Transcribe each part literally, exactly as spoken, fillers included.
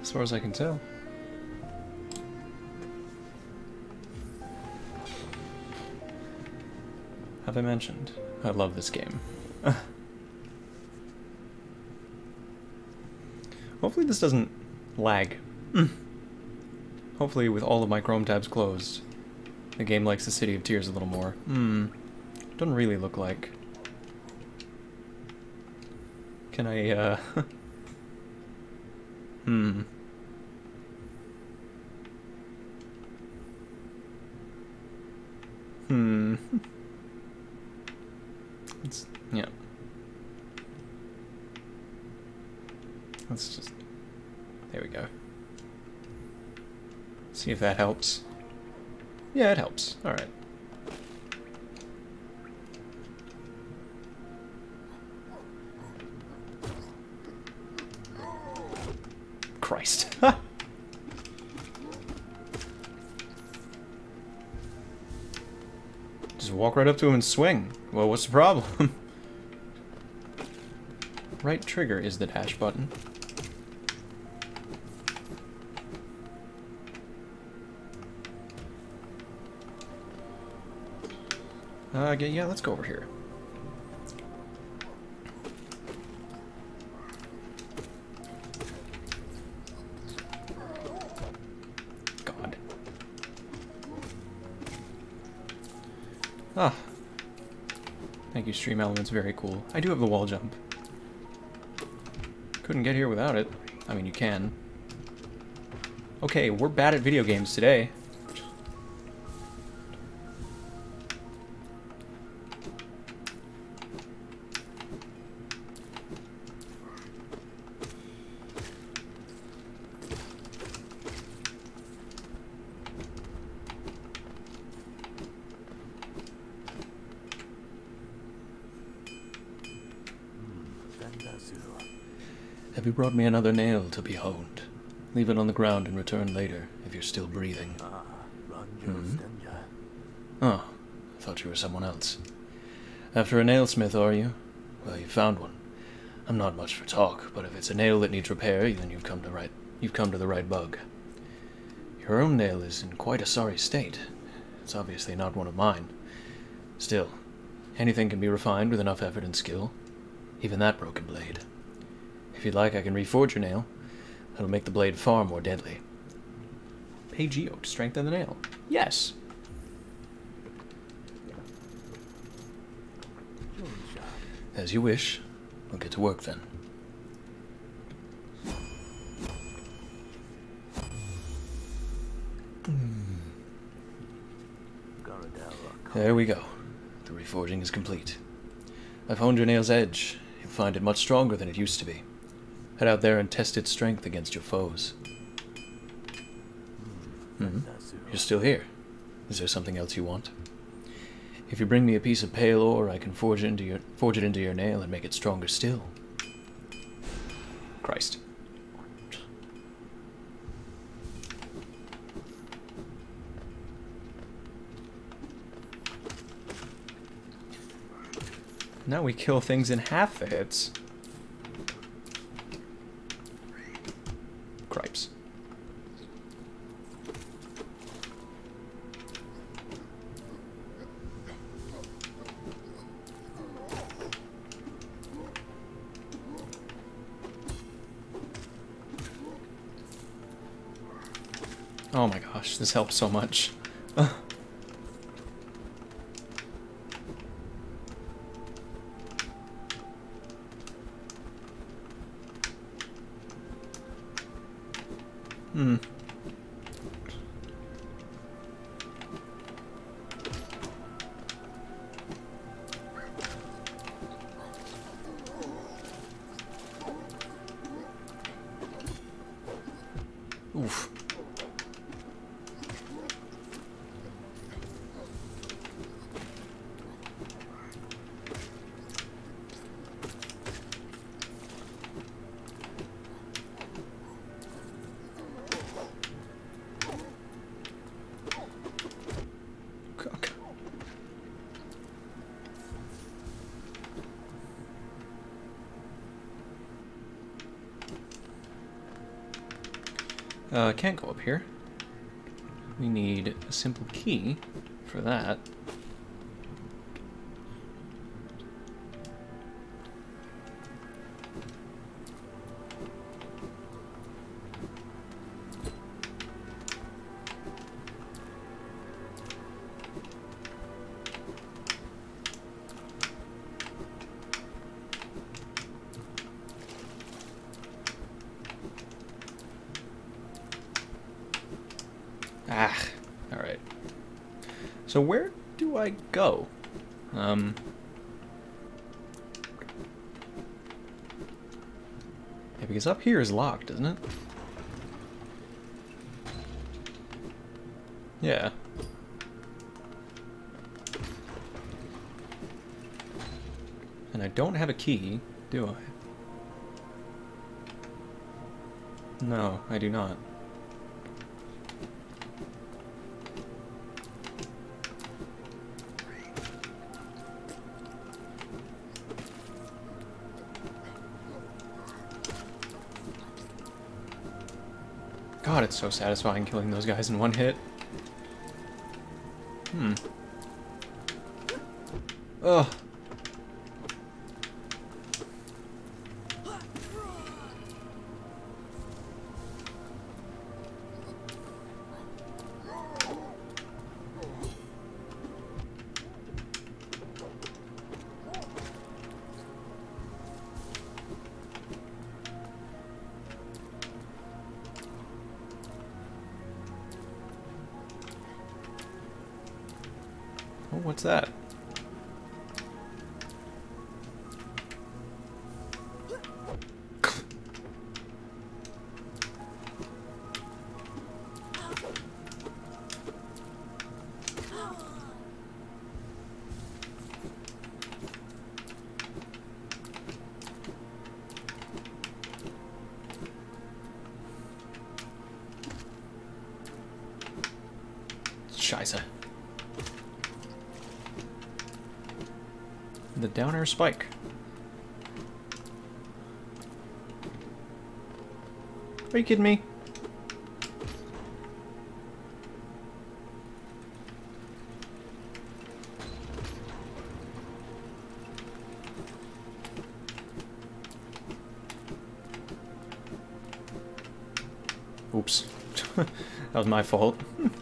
as far as I can tell. Have I mentioned? I love this game. Hopefully this doesn't lag. Hopefully with all of my Chrome tabs closed, the game likes the City of Tears a little more. Hmm. Doesn't really look like. Can I, uh... hmm. Hmm. It's... yeah. Let's just... there we go. See if that helps. Yeah, it helps. Alright. Christ. Just walk right up to him and swing. Well, what's the problem? Right trigger is the dash button. Uh, okay, yeah, let's go over here. God. Ah. Thank you, Stream Elements. Very cool. I do have the wall jump. Couldn't get here without it. I mean, you can. Okay, we're bad at video games today. Have you brought me another nail to be honed? Leave it on the ground and return later, if you're still breathing. Hmm? Oh, I thought you were someone else. After a nailsmith, are you? Well, you found one. I'm not much for talk, but if it's a nail that needs repair, then you've come to right you've come to the right bug. Your own nail is in quite a sorry state. It's obviously not one of mine. Still, anything can be refined with enough effort and skill. Even that broken blade. If you'd like, I can reforge your nail. That'll make the blade far more deadly. Pay Geo to strengthen the nail. Yes! As you wish. We'll get to work then. There we go. The reforging is complete. I've honed your nail's edge. You'll find it much stronger than it used to be. Head out there and test its strength against your foes. Mm-hmm. You're still here. Is there something else you want? If you bring me a piece of pale ore, I can forge it into your forge it into your nail and make it stronger still. Christ. Now we kill things in half the hits. Cripes. Oh my gosh, this helps so much. Hmm. Oof. Uh, can't go up here. We need a simple key for that. Ah, alright. So where do I go? Um... Yeah, because up here is locked, isn't it? Yeah. And I don't have a key, do I? No, I do not. God, it's so satisfying killing those guys in one hit. Hmm. Ugh. Oh, what's that? Scheiße. The downer spike. Are you kidding me? Oops. That was my fault.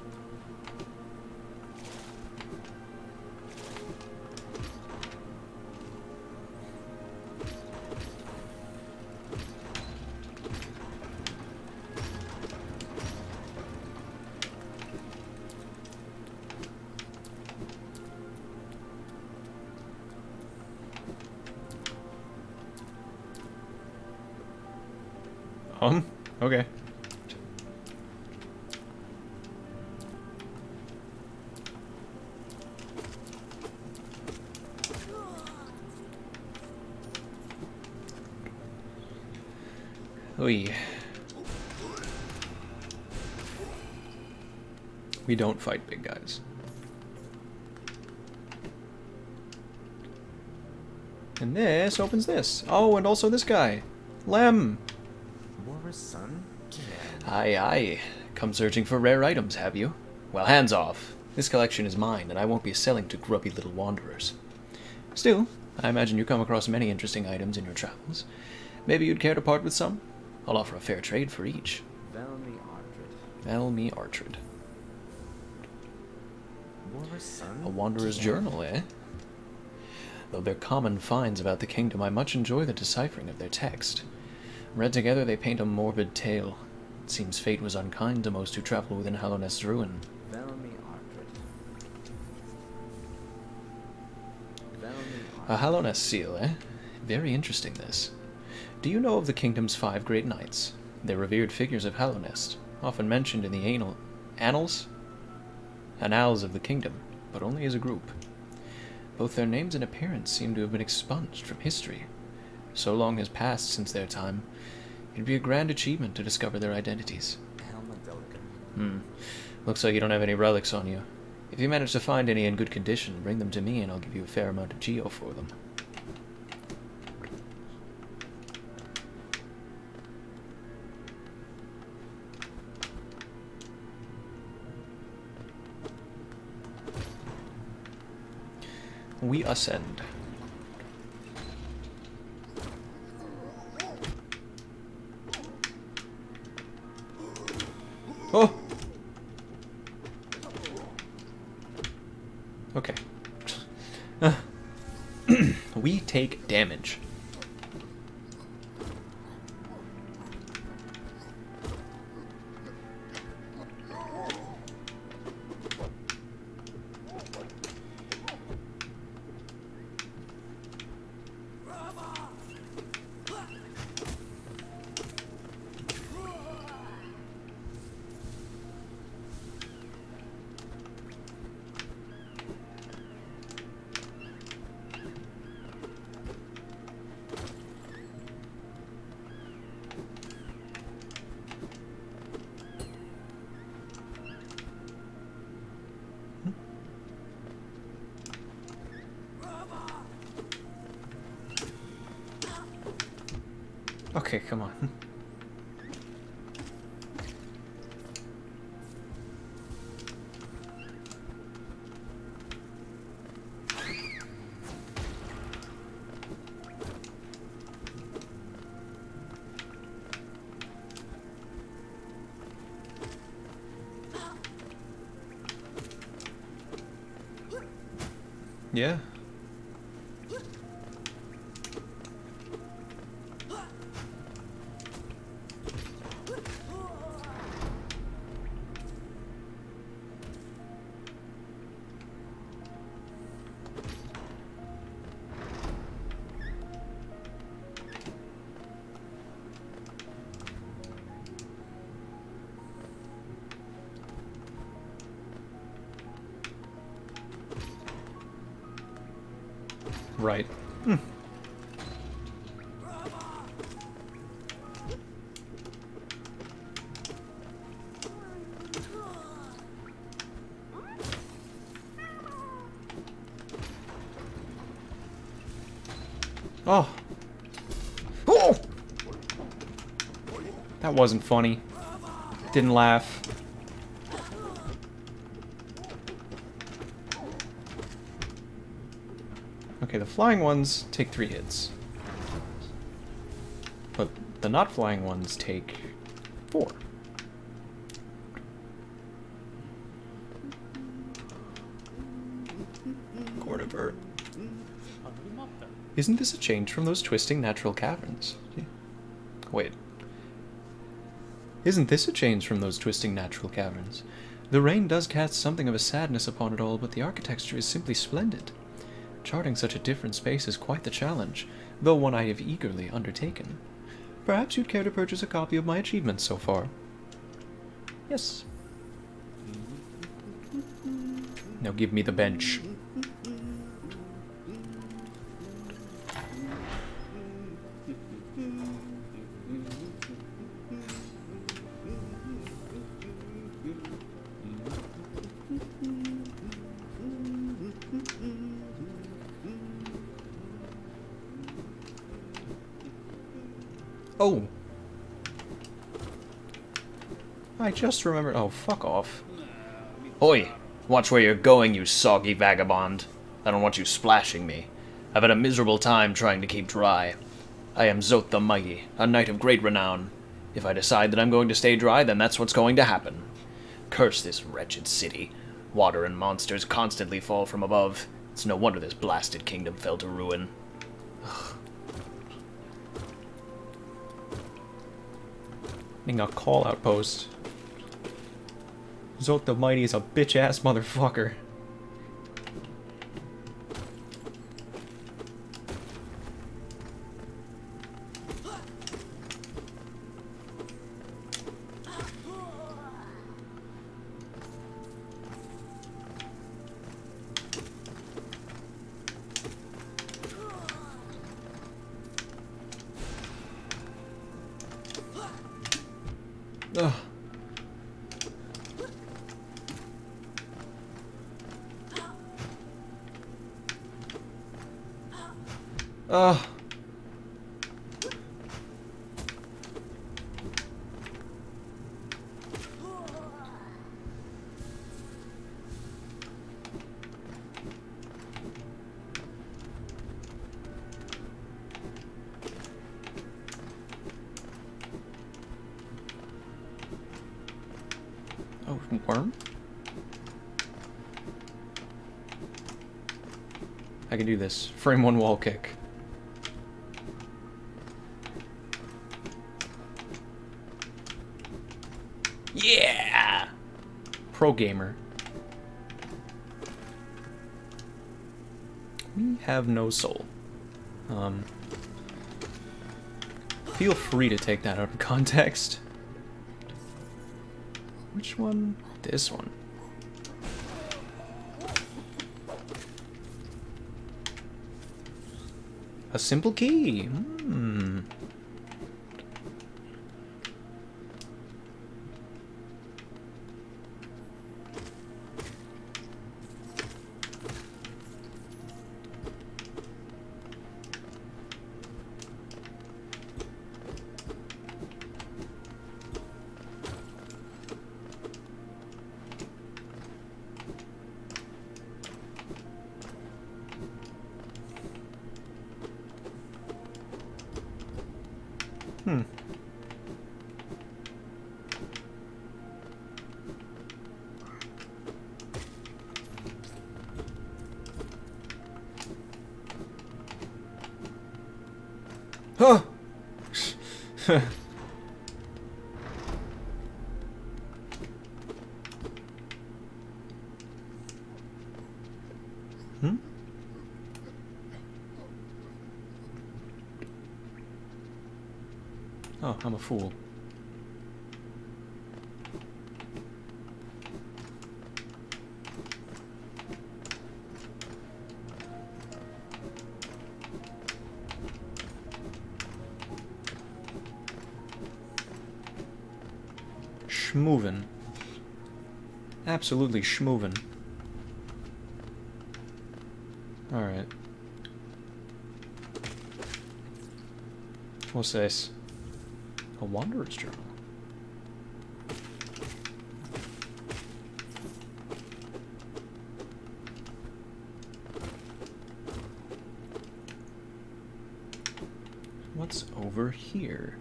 Um, okay. Oy. We don't fight big guys. And this opens this. Oh, and also this guy. Lem. Son? Aye, aye. Come searching for rare items, have you? Well, hands off. This collection is mine, and I won't be selling to grubby little wanderers. Still, I imagine you come across many interesting items in your travels. Maybe you'd care to part with some? I'll offer a fair trade for each. Velmi Artrid. Velmi Artrid. A wanderer's journal, eh? Though they're common finds about the kingdom, I much enjoy the deciphering of their text. Read together, they paint a morbid tale. It seems fate was unkind to most who travel within Hallownest's ruin. Velmi Artrid. Velmi A Hallownest seal, eh? Very interesting, this. Do you know of the kingdom's five great knights? They're revered figures of Hallownest, often mentioned in the anal annals? Annals of the kingdom, but only as a group. Both their names and appearance seem to have been expunged from history. So long has passed since their time, it'd be a grand achievement to discover their identities. Hmm. Looks like you don't have any relics on you. If you manage to find any in good condition, bring them to me and I'll give you a fair amount of geo for them. we ascend. Oh! Okay. We take damage. Okay, come on. Yeah. Right. Hmm. Oh. Oh! That wasn't funny. Didn't laugh. Okay, the flying ones take three hits. But the not flying ones take four. Cordover. Isn't this a change from those twisting natural caverns? Wait. Isn't this a change from those twisting natural caverns? The rain does cast something of a sadness upon it all, but the architecture is simply splendid. Charting such a different space is quite the challenge, though one I have eagerly undertaken. Perhaps you'd care to purchase a copy of my achievements so far? Yes. Now give me the bench. Oh. I just remembered. Oh, fuck off. Oi! Watch where you're going, you soggy vagabond. I don't want you splashing me. I've had a miserable time trying to keep dry. I am Zoth the Mighty, a knight of great renown. If I decide that I'm going to stay dry, then that's what's going to happen. Curse this wretched city. Water and monsters constantly fall from above. It's no wonder this blasted kingdom fell to ruin. Being a call outpost. Zoth the Mighty is a bitch ass motherfucker. Ugh. Ugh. Oh, worm? I can do this. Frame one wall kick. Yeah! Pro gamer. We have no soul. Um, feel free to take that out of context. Which one? This one. A simple key. Hmm. Hmm. Oh! Hmm? Oh, I'm a fool. Schmoovin'. Absolutely schmoovin'. Alright. What's this? A Wanderer's Journal. What's over here?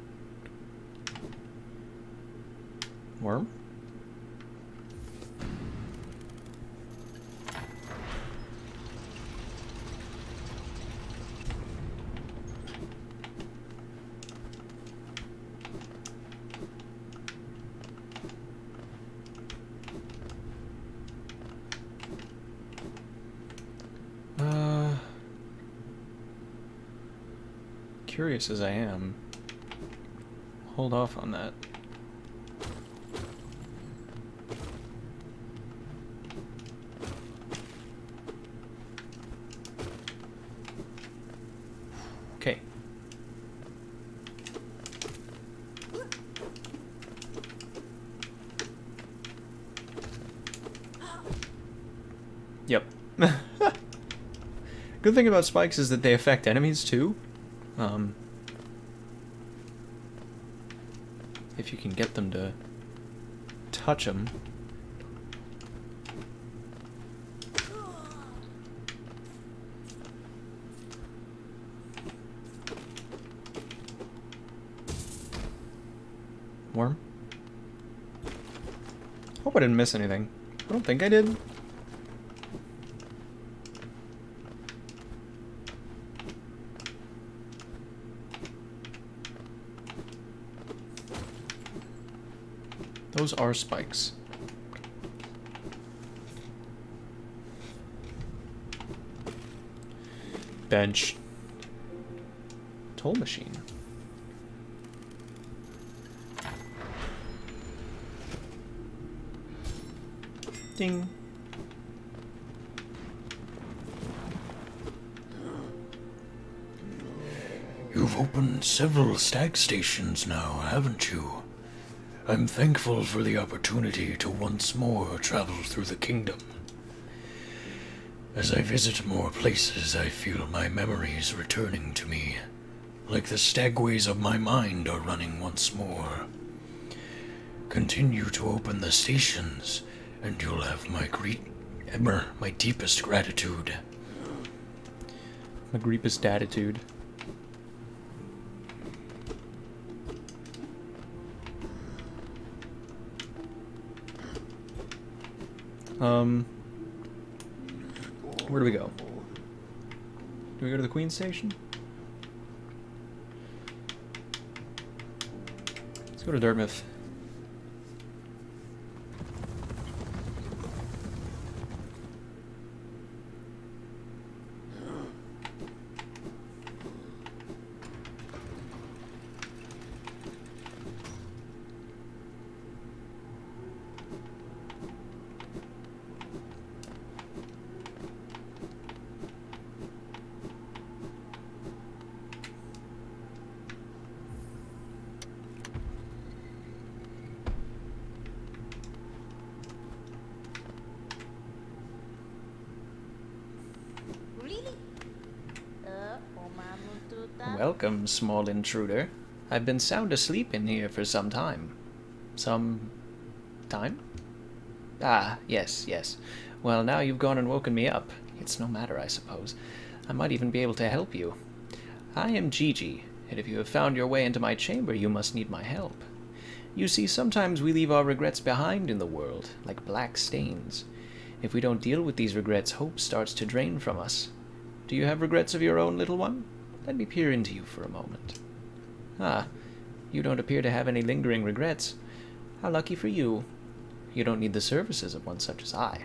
Worm? Uh, curious as I am, hold off on that. Okay. Yep. Good thing about spikes is that they affect enemies too. Um, if you can get them to touch them. Worm? Hope I didn't miss anything. I don't think I did. Those are spikes. Bench. Toll machine. Ding. You've opened several stag stations now, haven't you? I'm thankful for the opportunity to once more travel through the kingdom. As I visit more places, I feel my memories returning to me, like the stagways of my mind are running once more. Continue to open the stations, and you'll have my great, ever my deepest gratitude. My deepest attitude. Um, where do we go? Do we go to the Queen Station? Let's go to Dartmouth. Welcome, small intruder. I've been sound asleep in here for some time. Some... time? Ah, yes, yes. Well, now you've gone and woken me up. It's no matter, I suppose. I might even be able to help you. I am Gigi, and if you have found your way into my chamber, you must need my help. You see, sometimes we leave our regrets behind in the world, like black stains. If we don't deal with these regrets, hope starts to drain from us. Do you have regrets of your own, little one? Let me peer into you for a moment. Ah, you don't appear to have any lingering regrets. How lucky for you. You don't need the services of one such as I.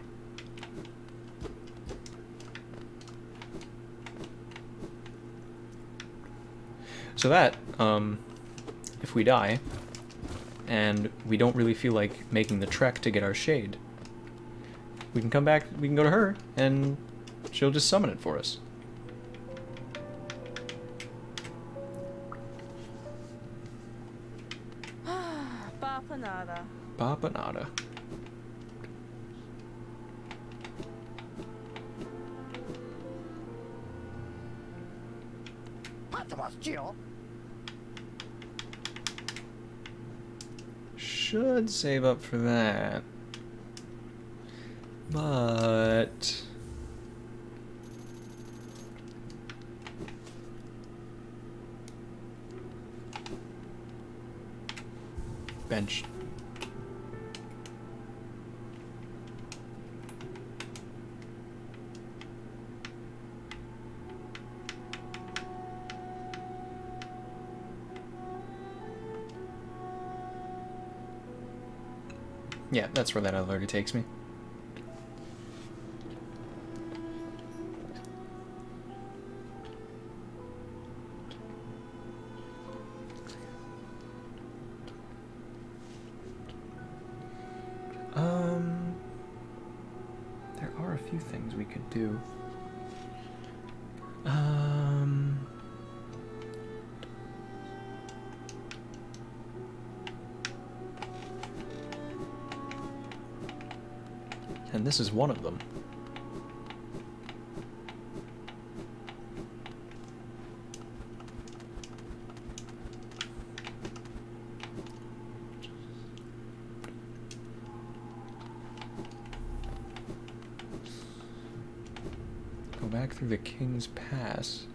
So that, um, if we die, and we don't really feel like making the trek to get our shade, we can come back, we can go to her, and she'll just summon it for us. Papanada. Papanada. Should save up for that. But... bench. Yeah, that's where that already takes me. Um, there are a few things we could do. Um... And this is one of them. Go back through the King's Pass.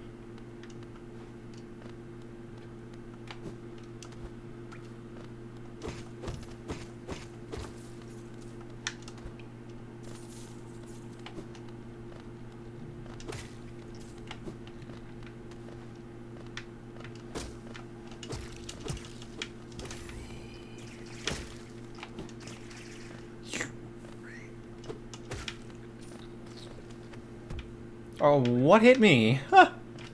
Oh, what hit me? Huh.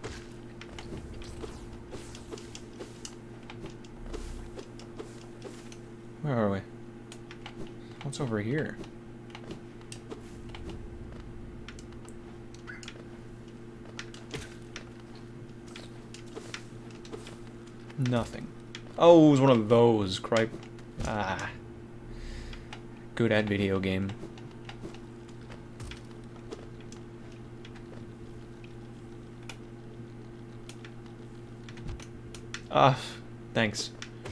Where are we? What's over here? Nothing. Oh, it was one of those. Cripe. Ah. Good ad video game. Ah, thanks.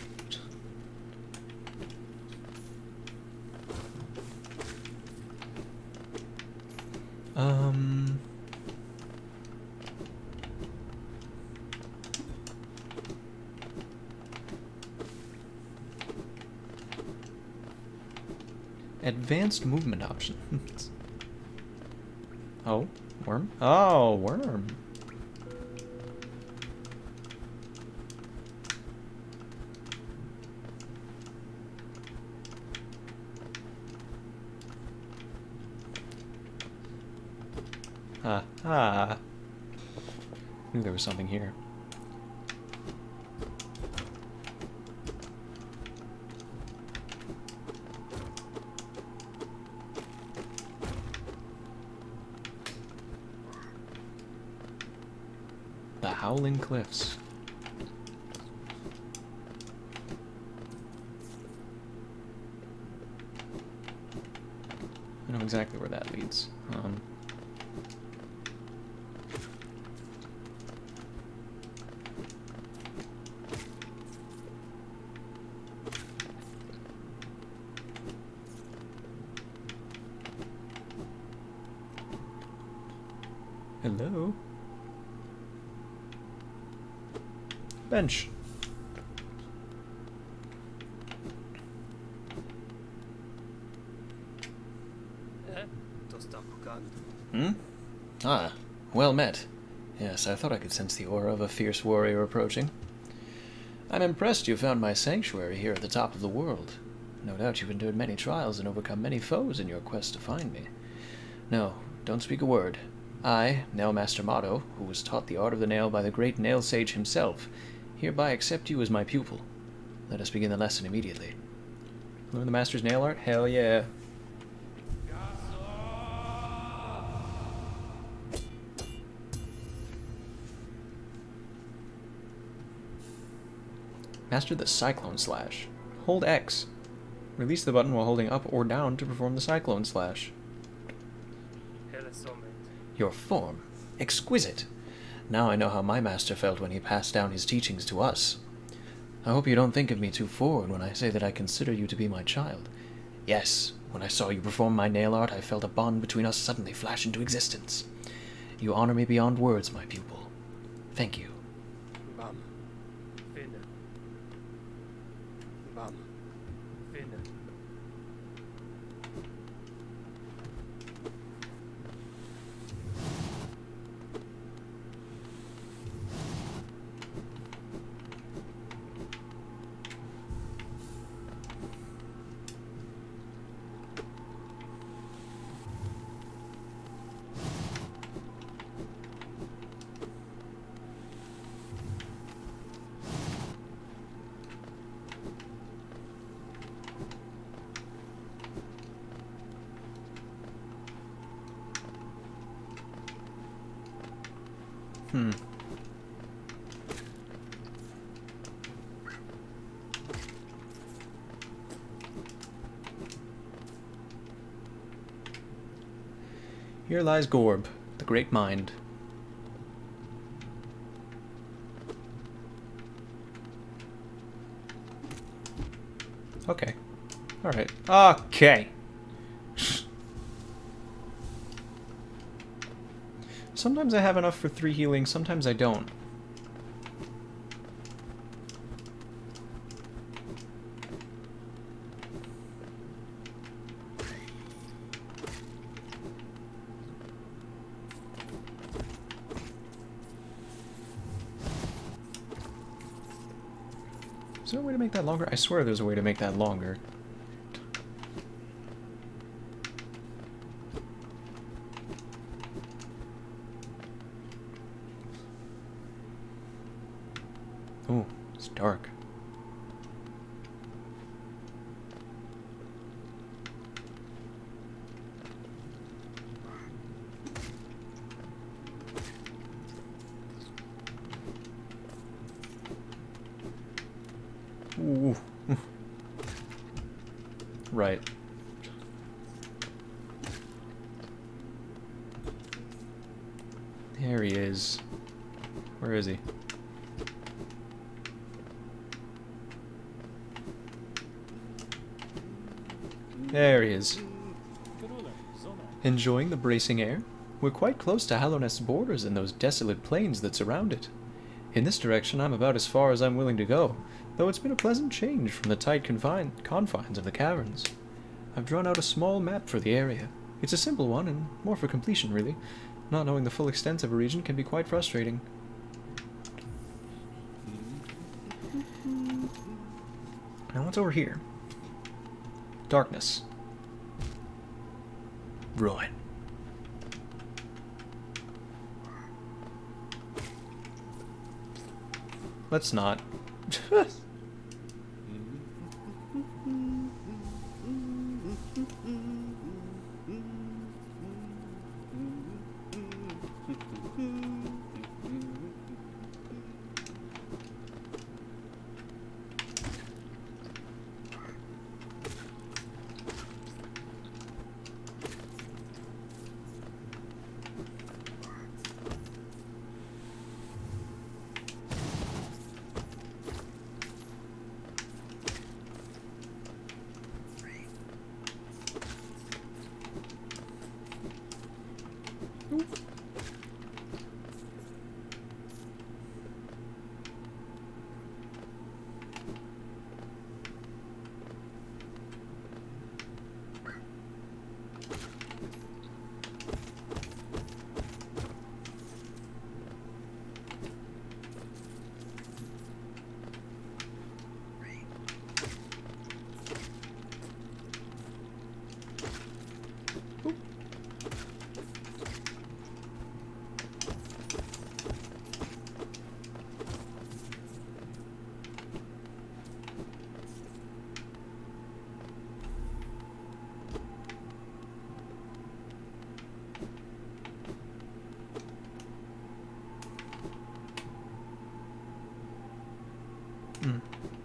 Um... Advanced movement options. Oh, worm? Oh, worm. Ah, ah. Knew there was something here. The Howling Cliffs. I know exactly where that leads. Um, Hello? Bench. Hmm? Ah, well met. Yes, I thought I could sense the aura of a fierce warrior approaching. I'm impressed you found my sanctuary here at the top of the world. No doubt you've endured many trials and overcome many foes in your quest to find me. No, don't speak a word. I, Nail Master Motto, who was taught the art of the nail by the great nail sage himself, hereby accept you as my pupil. Let us begin the lesson immediately. Learn the master's nail art? Hell yeah. Master the Cyclone Slash. Hold X. Release the button while holding up or down to perform the Cyclone Slash. Your form. Exquisite. Now I know how my master felt when he passed down his teachings to us. I hope you don't think of me too forward when I say that I consider you to be my child. Yes, when I saw you perform my nail art, I felt a bond between us suddenly flash into existence. You honor me beyond words, my pupil. Thank you. Bum. Finna. Bum. Finna. Hmm. Here lies Gorb, the great mind. Okay. Alright. Okay. Sometimes I have enough for three healing, sometimes I don't. Is there a way to make that longer? I swear there's a way to make that longer. Oh, it's dark. Ooh. Right. There he is. Where is he? There he is. Enjoying the bracing air? We're quite close to Hallownest's borders and those desolate plains that surround it. In this direction, I'm about as far as I'm willing to go, though it's been a pleasant change from the tight confine confines of the caverns. I've drawn out a small map for the area. It's a simple one, and more for completion, really. Not knowing the full extent of a region can be quite frustrating. Now what's over here? Darkness. Right. Let's not. Mm.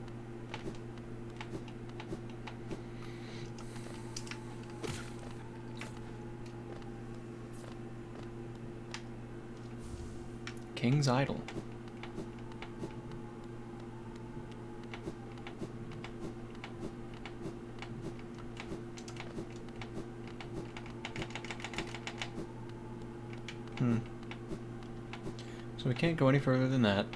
King's Idol. Hmm. So we can't go any further than that.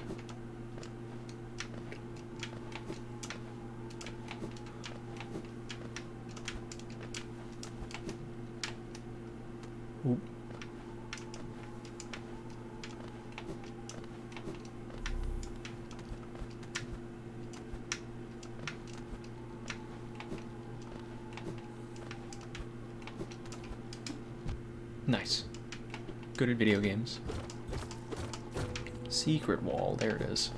Oop. Nice. Good at video games. Secret wall, there it is.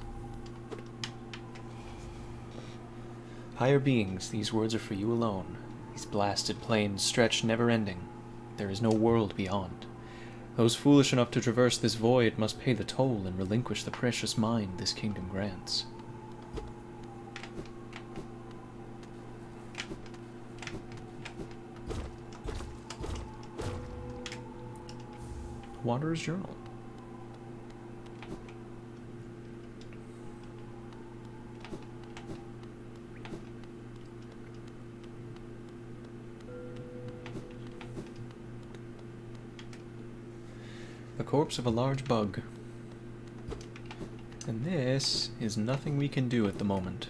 Higher beings, these words are for you alone. These blasted plains stretch never-ending. There is no world beyond. Those foolish enough to traverse this void must pay the toll and relinquish the precious mind this kingdom grants. Wanderer's Journal. The corpse of a large bug. And this is nothing we can do at the moment.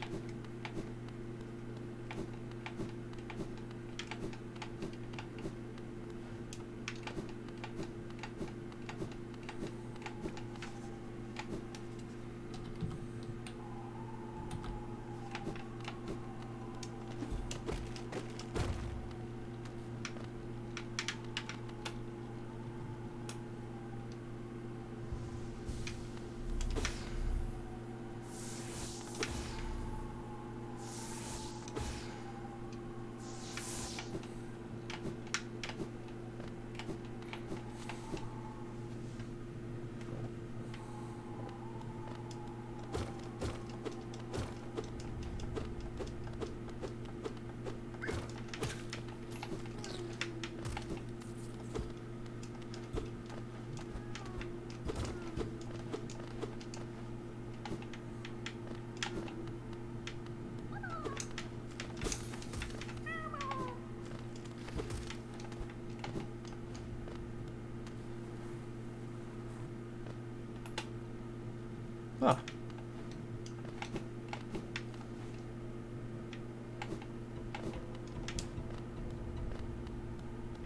Ah.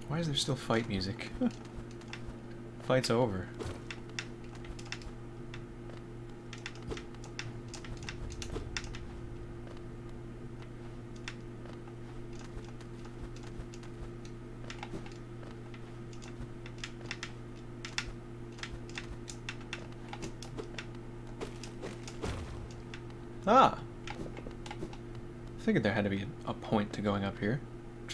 Why is there still fight music? Fight's over. Ah! I figured there had to be a point to going up here.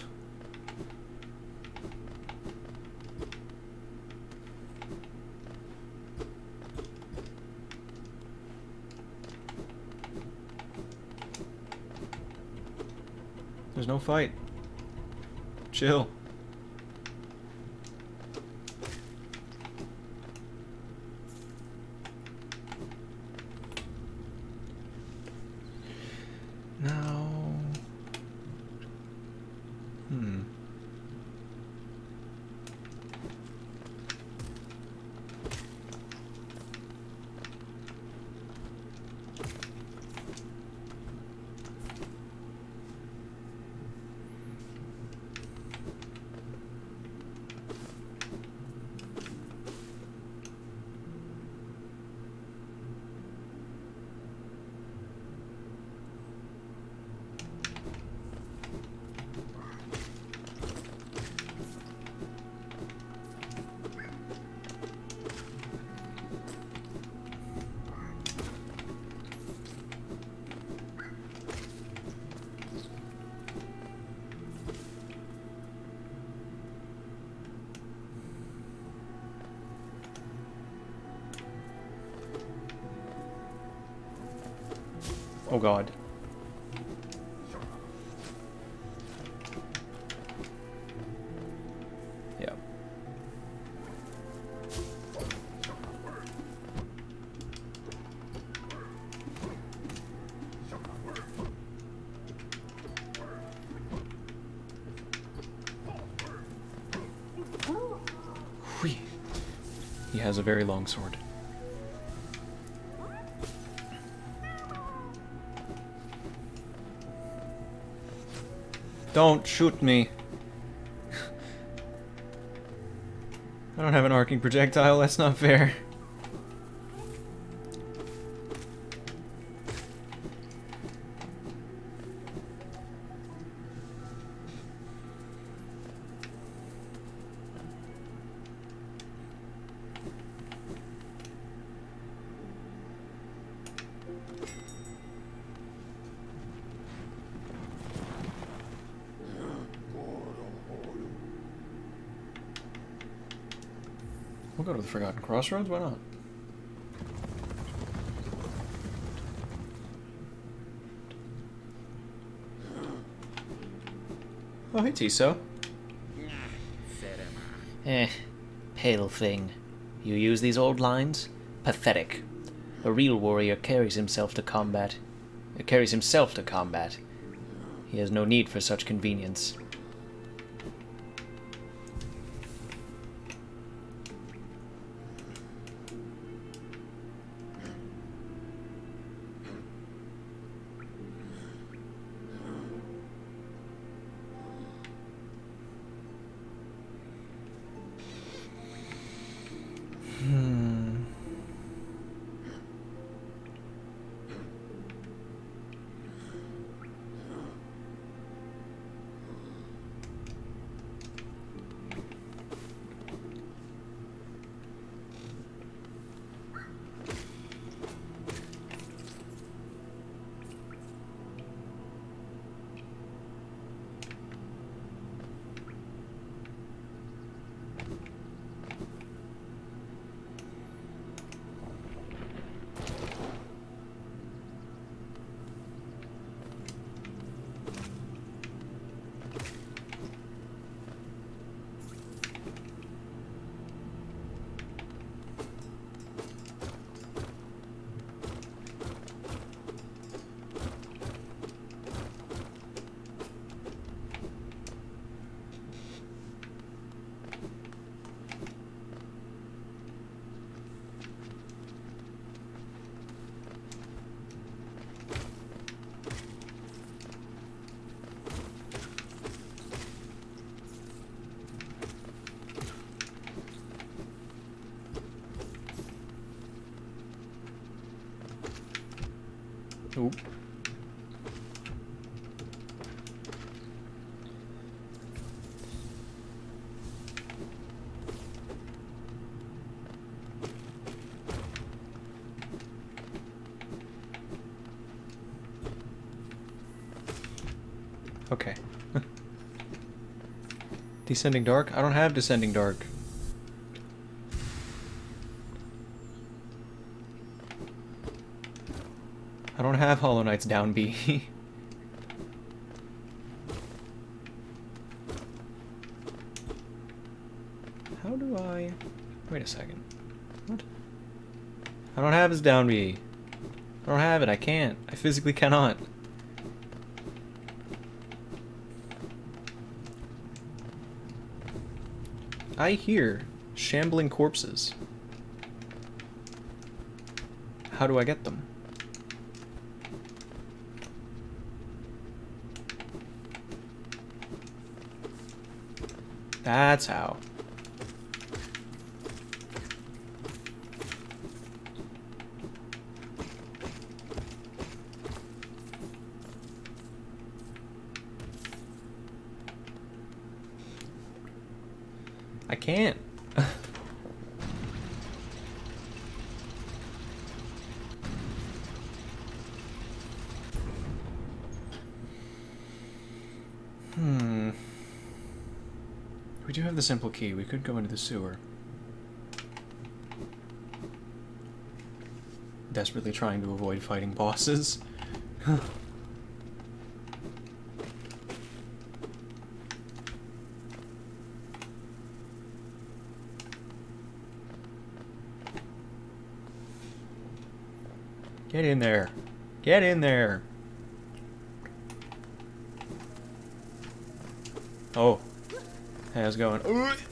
There's no fight. Chill. Now... Hmm. Oh god. Yeah. Whee. He has a very long sword. Don't shoot me. I don't have an arcing projectile, that's not fair. We'll go to the Forgotten Crossroads, why not? Oh, hey Tiso. Eh, pale thing. You use these old lines? Pathetic. A real warrior carries himself to combat. Uh, carries himself to combat. He has no need for such convenience. Hmm. Oop. Okay. Descending Dark? I don't have Descending Dark. I don't have Hollow Knight's down B. How do I... Wait a second. What? I don't have his down B. I don't have it. I can't. I physically cannot. I hear shambling corpses. How do I get them? That's how. I can't. Hmm. We do have the simple key. We could go into the sewer. Desperately trying to avoid fighting bosses. Get in there. Get in there. Oh. Hey, how's it going?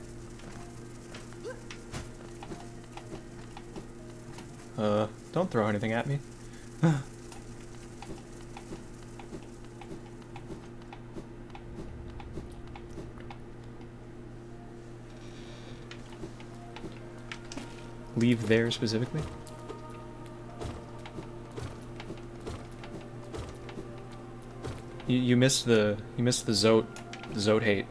Uh, don't throw anything at me. Leave there specifically? You, you missed the you missed the Zote the Zote hate.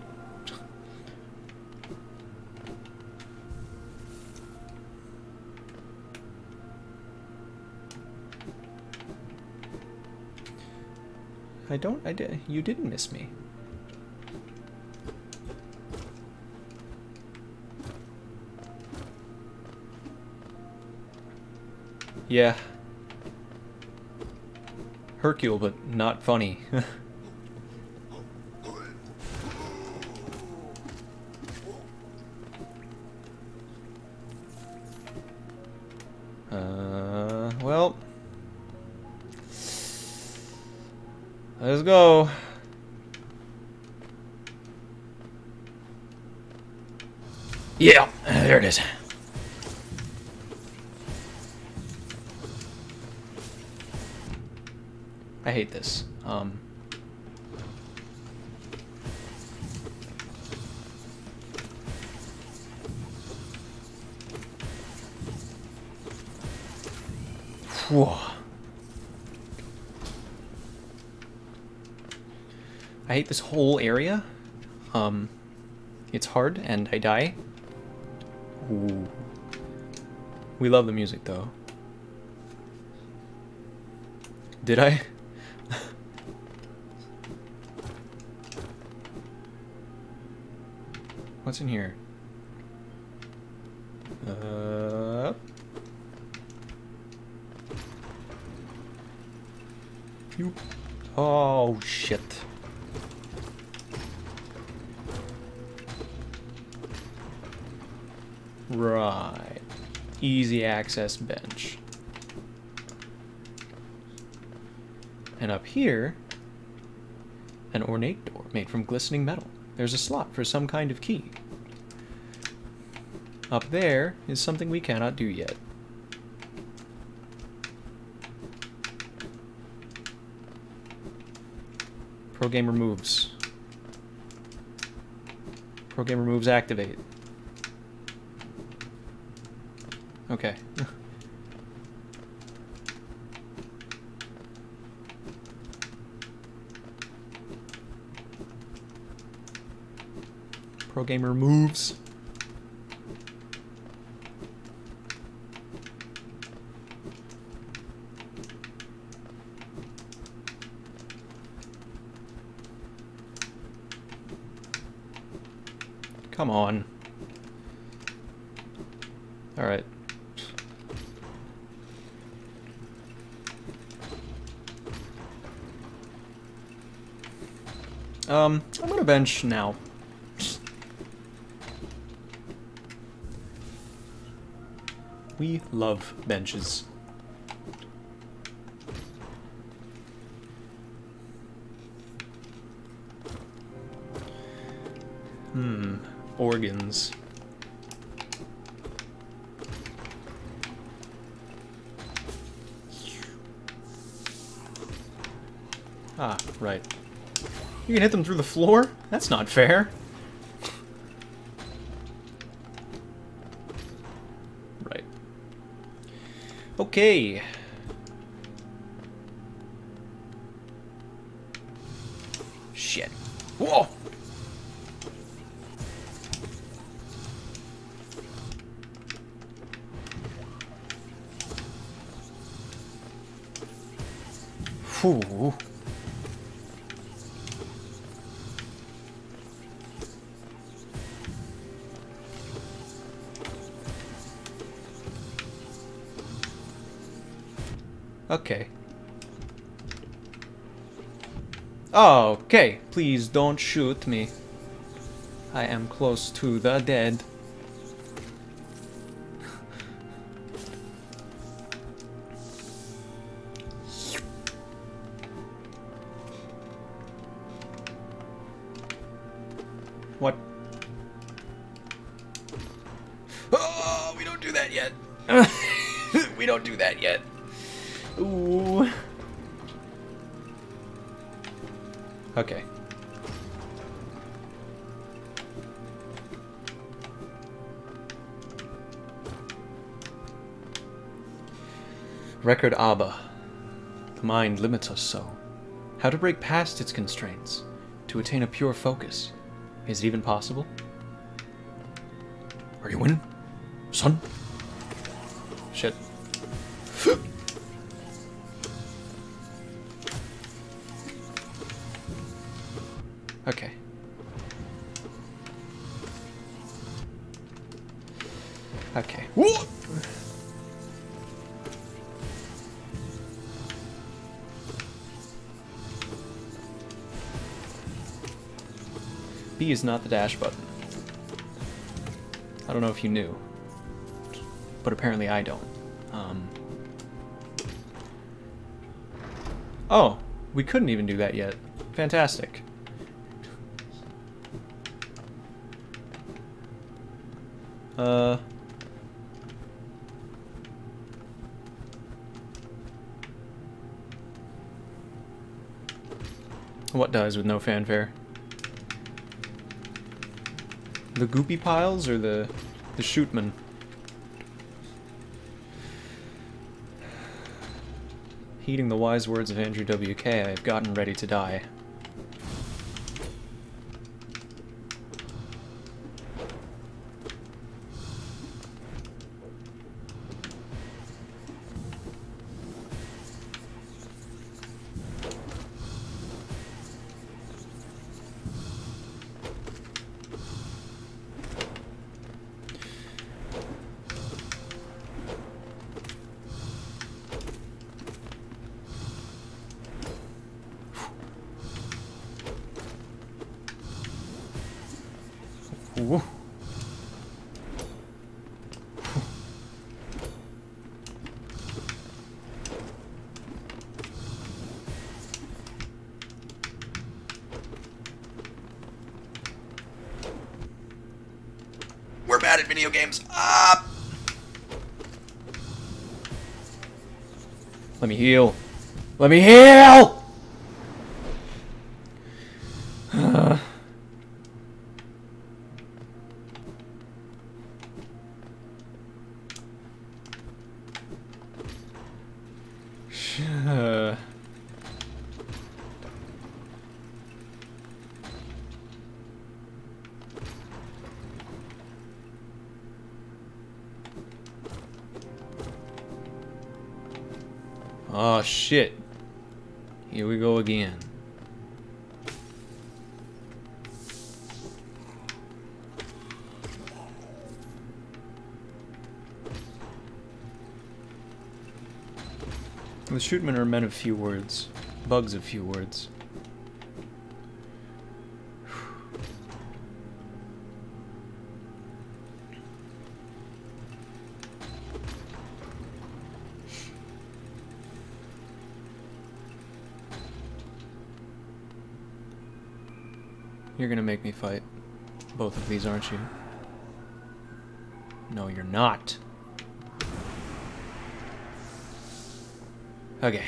I don't I did you didn't miss me. Yeah. Hercule, but not funny. uh, well. Let's go. Yeah, there it is. I hate this. Um, whew. I hate this whole area. Um, it's hard and I die. Ooh. We love the music though. Did I? What's in here? Uh. You. Oh shit. Right. Easy access bench. And up here, an ornate door made from glistening metal. There's a slot for some kind of key. Up there is something we cannot do yet. Pro Gamer moves. Pro Gamer moves activate. Okay. Pro gamer moves. Come on. Alright. Um, I'm gonna bench now. We love benches. Hmm, organs. Ah, right. You can hit them through the floor? That's not fair. Right. Okay. Shit. Whoa! Whew. Okay. Okay, please don't shoot me. I am close to the dead. What? Oh, we don't do that yet. We don't do that yet. Ooh. Okay. Record Abba. The mind limits us so. How to break past its constraints, to attain a pure focus. Is it even possible? Are you in, son? Shit. Okay. Okay. Woo! B is not the dash button. I don't know if you knew, but apparently I don't. Um. Oh, we couldn't even do that yet. Fantastic. Uh. What dies with no fanfare? The goopy piles or the the shootman? Heeding the wise words of Andrew W K, I have gotten ready to die. Ooh. We're bad at video games. Ah! Let me heal. Let me heal! Uh. Uh. Oh shit. Here we go again. The shootmen are men of few words. Bugs of few words. You're gonna make me fight both of these, aren't you? No, you're not. Okay.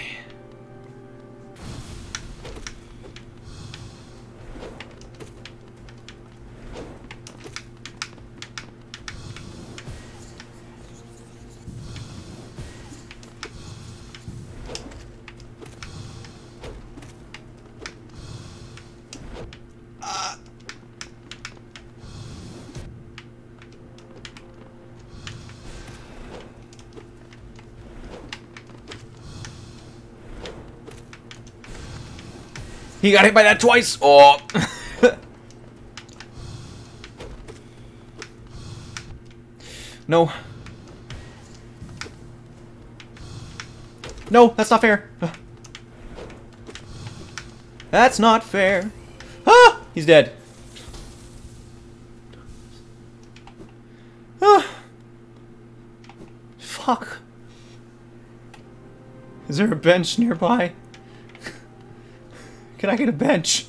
He got hit by that twice! Oh! No. No, that's not fair. That's not fair. Ah! He's dead. Ah! Fuck. Is there a bench nearby? Can I get a bench?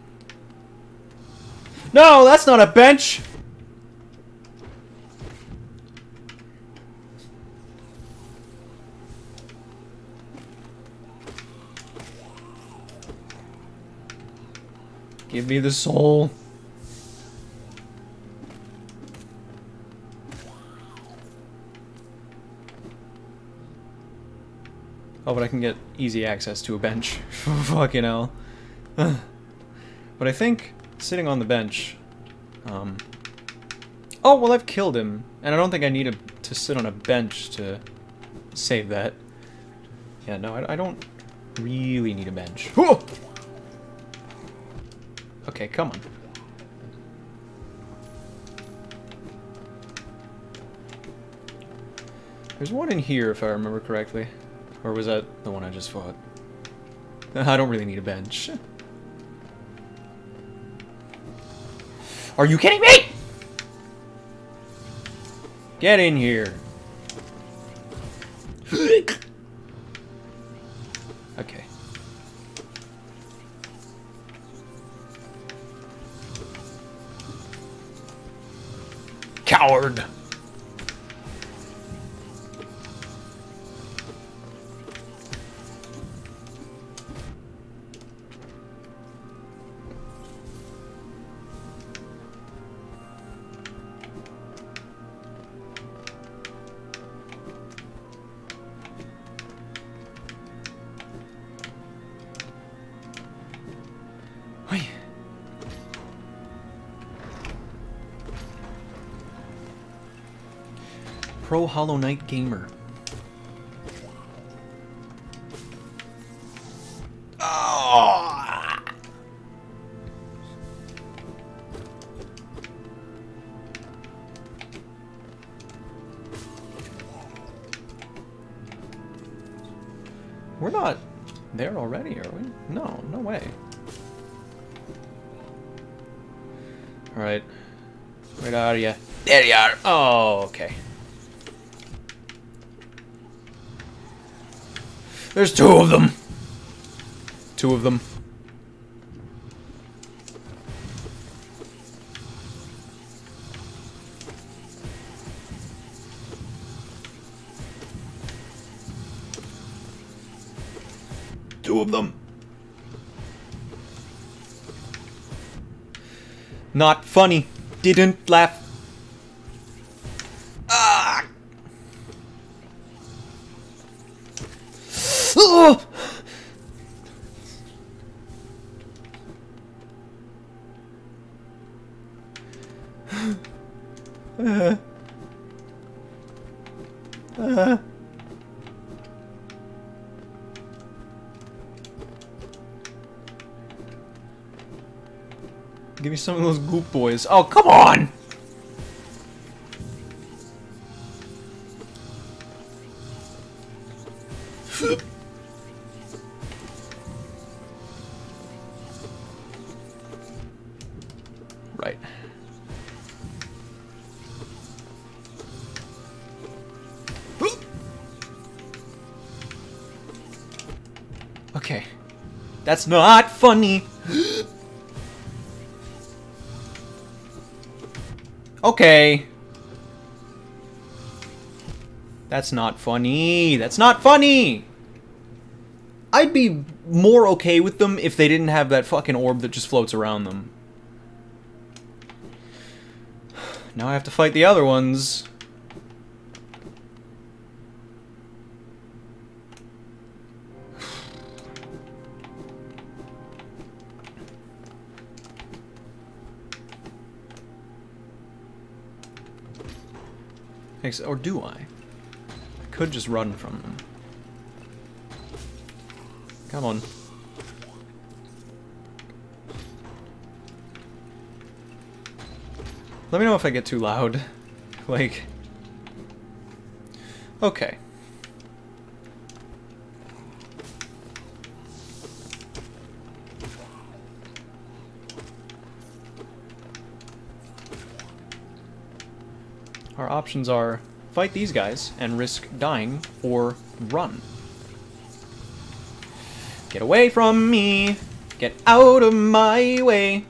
No, that's not a bench! Give me the soul. Oh, but I can get easy access to a bench. Fucking hell. But I think sitting on the bench, um, oh, well, I've killed him, and I don't think I need a, to sit on a bench to save that. Yeah, no, I, I don't really need a bench. Whoa! Okay, come on. There's one in here, if I remember correctly. Or was that the one I just fought? I don't really need a bench. Are you kidding me? Get in here. Okay. Coward. Pro Hollow Knight gamer. Oh. We're not there already, are we? No, no way. Alright. Where are you? There you are! Oh, okay. There's two of them! Two of them. Two of them. Not funny. Didn't laugh. Ah! Oh! uh. Uh. Give me some of those goop boys. Oh, come on! Right. Okay. That's not funny. Okay. That's not funny. That's not funny! I'd be more okay with them if they didn't have that fucking orb that just floats around them. Now I have to fight the other ones. Ex- Or do I? I could just run from them. Come on. Let me know if I get too loud. Like... Okay. Our options are fight these guys and risk dying, or run. Get away from me! Get out of my way!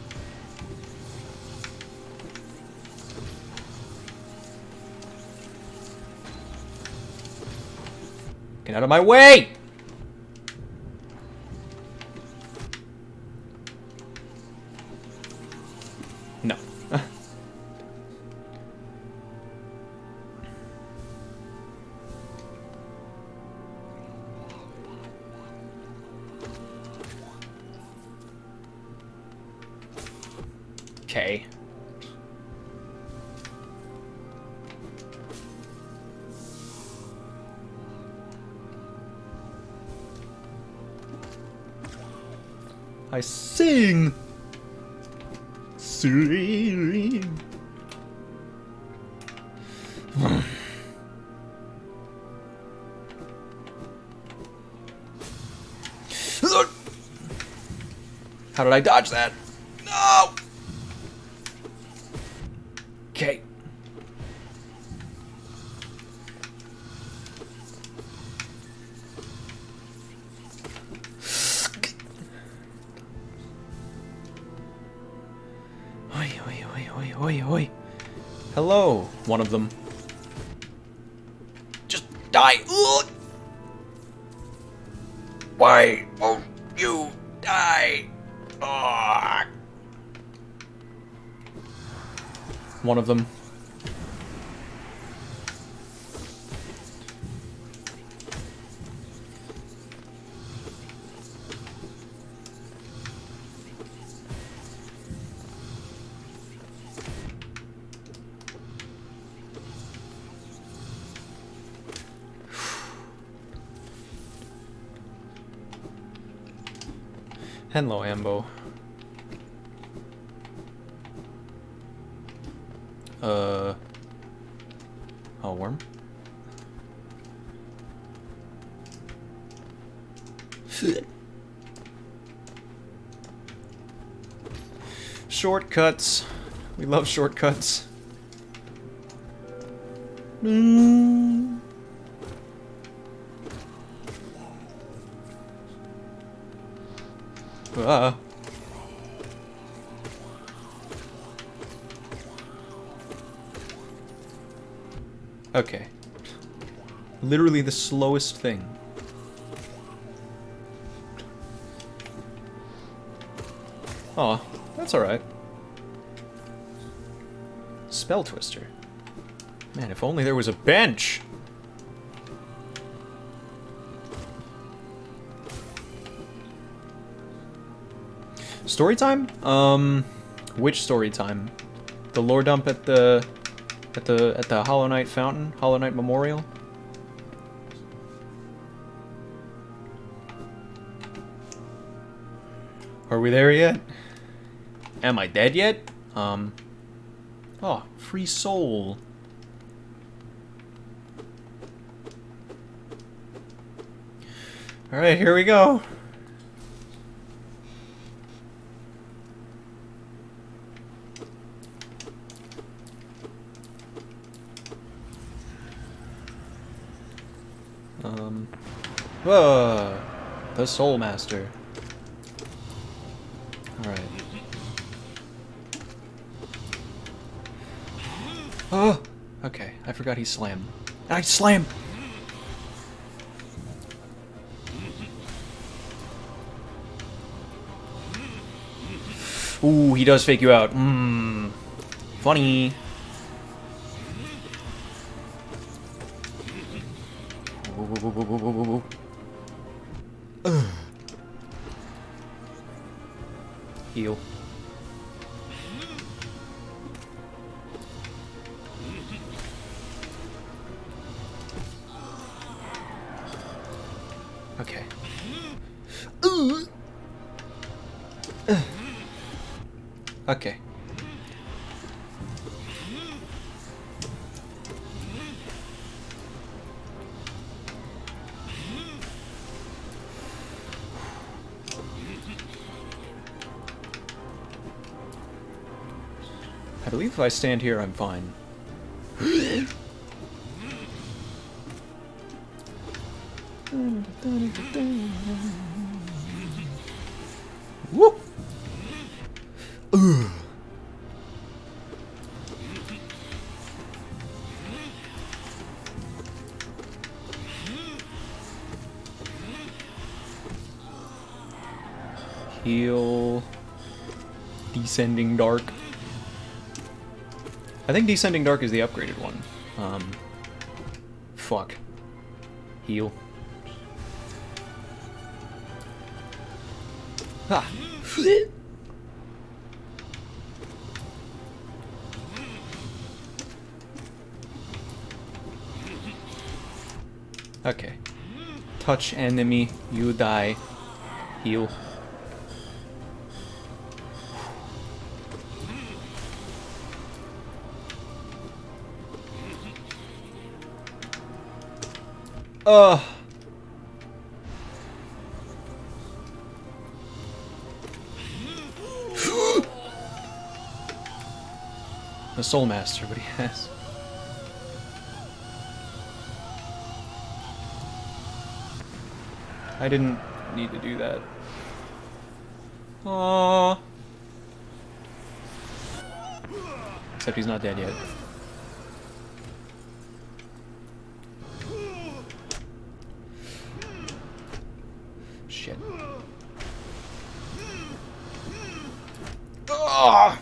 Get out of my way! No. Okay. I sing. Sing. How did I dodge that? No. Okay. Oi, oi, oi, oi, oi, oi. Hello, one of them. Just die. Ugh. Why won't you die? Ugh. One of them. Hello, Ambo. Uh... Oh, worm? Shortcuts. We love shortcuts. Mm. Ah. Okay. Literally the slowest thing. Aw, that's alright. Spell Twister. Man, if only there was a bench! Story time? Um, which story time? The lore dump at the... At the at the Hollow Knight Fountain? Hollow Knight Memorial? Are we there yet? Am I dead yet? Um. Oh, free soul. Alright, here we go. Um. Whoa! The Soul Master. Alright. Oh! Okay, I forgot he slammed. I slam! Ooh, he does fake you out. Mmm. Funny. Whoa, whoa, whoa, whoa, whoa, whoa, whoa. Ugh. Heal. Okay. Ugh. Ugh. Okay. I believe if I stand here, I'm fine. Woo! Ugh. Heal. Descending Dark. I think Descending Dark is the upgraded one. Um. Fuck. Heal. Ha! Okay. Touch enemy, you die. Heal. Ugh. The Soul Master, but he has. I didn't need to do that. Aww. Except he's not dead yet. Shit. Ugh.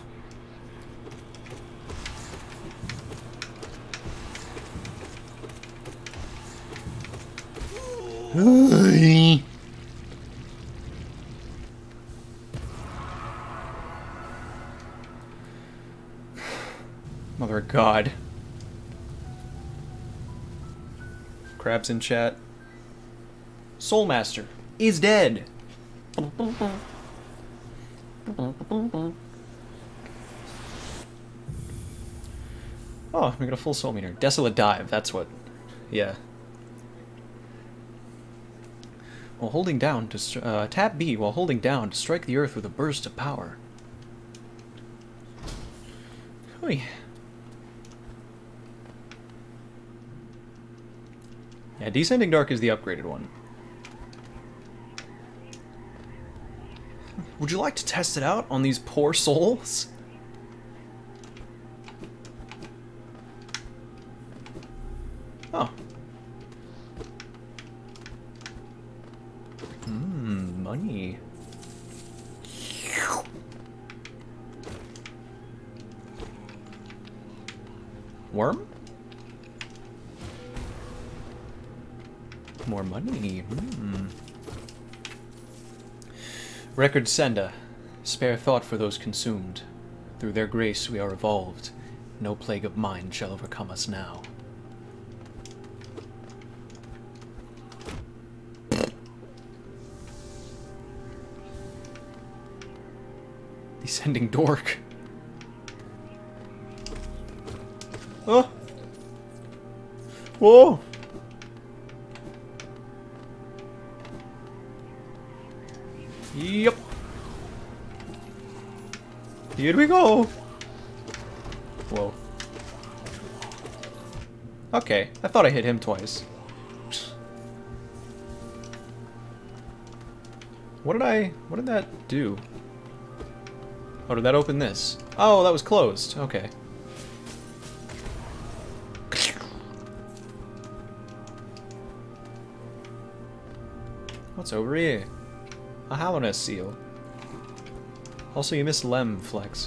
Mother of God. Crabs in chat. Soul Master is dead. Oh, we got a full soul meter. Desolate Dive, that's what. Yeah. While holding down to uh, tap B while holding down to strike the earth with a burst of power. Oi. Yeah, Descending Dark is the upgraded one. Would you like to test it out on these poor souls? Oh. Mmm, money. Worm? More money. Hmm. Record Senda. Spare thought for those consumed. Through their grace we are evolved. No plague of mind shall overcome us now. Descending dork. Oh! Whoa! Yep. Here we go. Whoa. Okay, I thought I hit him twice. What did I... what did that do? Oh, did that open this? Oh, that was closed. Okay. What's over here? A Hallownest seal. Also, you missed Lem, Flex.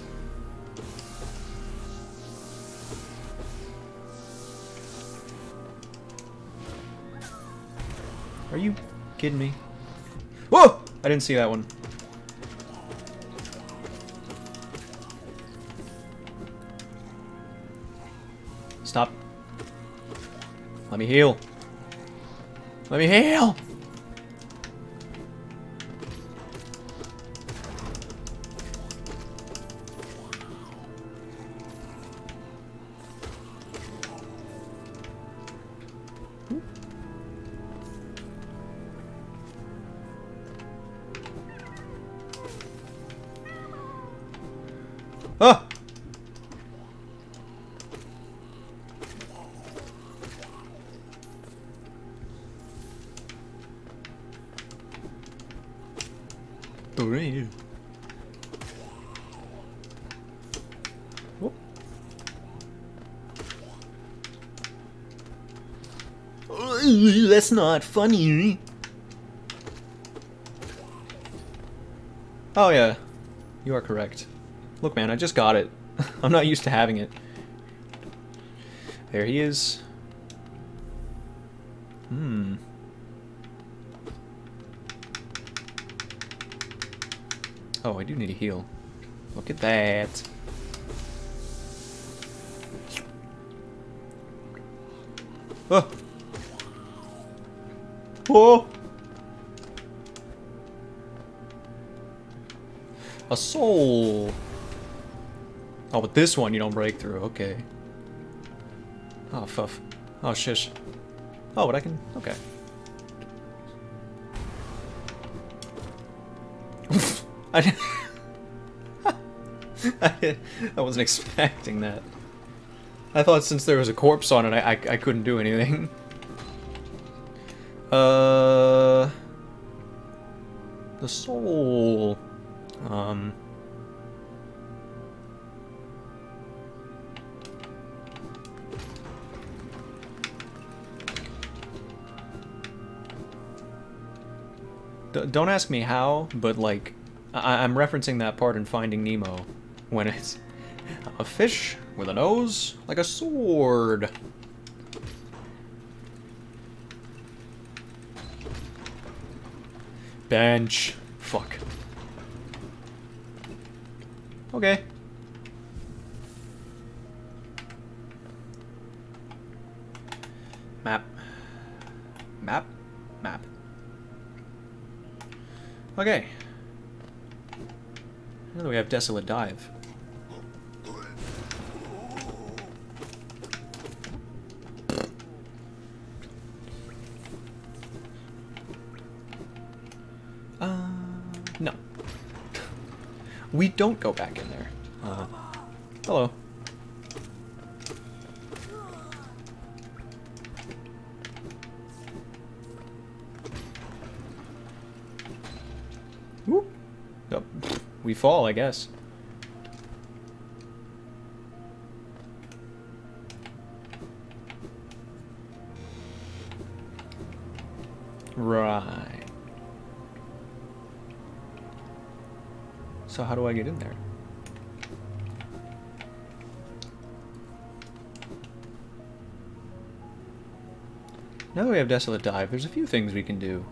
Are you kidding me? Whoa! I didn't see that one. Stop. Let me heal. Let me heal! Ah! Hooray. Whoop. That's not funny. Oh yeah, you are correct. Look, man, I just got it. I'm not used to having it. There he is. Hmm. Oh, I do need to heal. Look at that. Oh! Oh! A soul! Oh, but this one you don't break through, okay. Oh, fuff. Oh, shish. Oh, but I can... okay. I didn't... I, I wasn't expecting that. I thought since there was a corpse on it, I, I, I couldn't do anything. Uh... The soul... Um... D don't ask me how, but like, I I'm referencing that part in Finding Nemo, when it's a fish with a nose like a sword. Bench. Fuck. Okay. Map. Map. Map. Okay. Now that we have Desolate Dive. Uh, no. We don't go back in there. Uh, hello. Whoop. Oh, we fall, I guess. Right. So how do I get in there? Now that we have Desolate Dive, there's a few things we can do.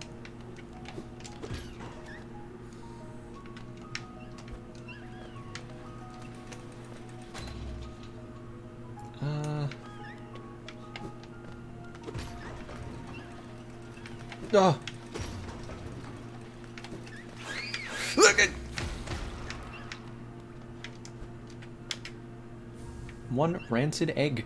Uh... Oh! Look at... One rancid egg.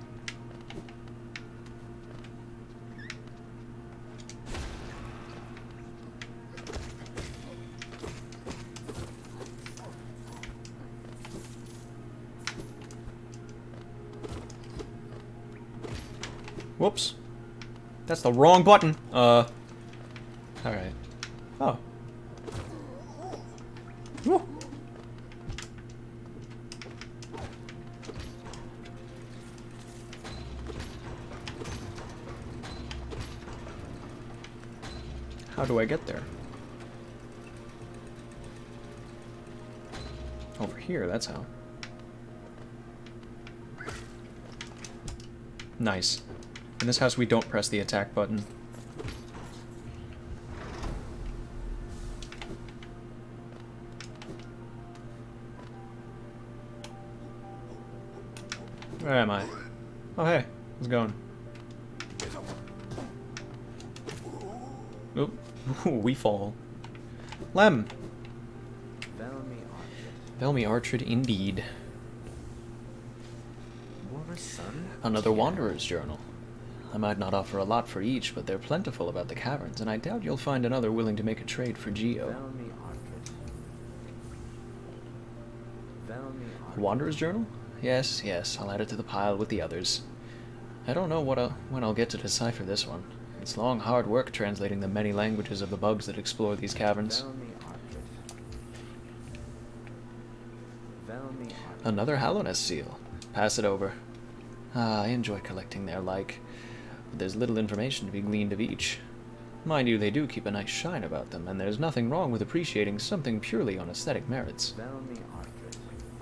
Whoops. That's the wrong button. Uh. Alright. Oh. Woo. How do I get there? Over here, that's how. Nice. In this house, we don't press the attack button. Where am I? Oh, hey. How's it going? Oop. We fall. Lem. Velmi Artred. Velmi Artred, indeed. War's son? Another Wanderer's Journal. I might not offer a lot for each, but they're plentiful about the caverns, and I doubt you'll find another willing to make a trade for Geo. Velmi Artred. Velmi Artred. Wanderer's Journal? Yes, yes, I'll add it to the pile with the others. I don't know what I'll, when I'll get to decipher this one. It's long, hard work translating the many languages of the bugs that explore these caverns. Velmi Artred. Velmi Artred. Another Hallownest seal. Pass it over. Ah, I enjoy collecting their like, but there's little information to be gleaned of each. Mind you, they do keep a nice shine about them, and there's nothing wrong with appreciating something purely on aesthetic merits. Velmi Artred.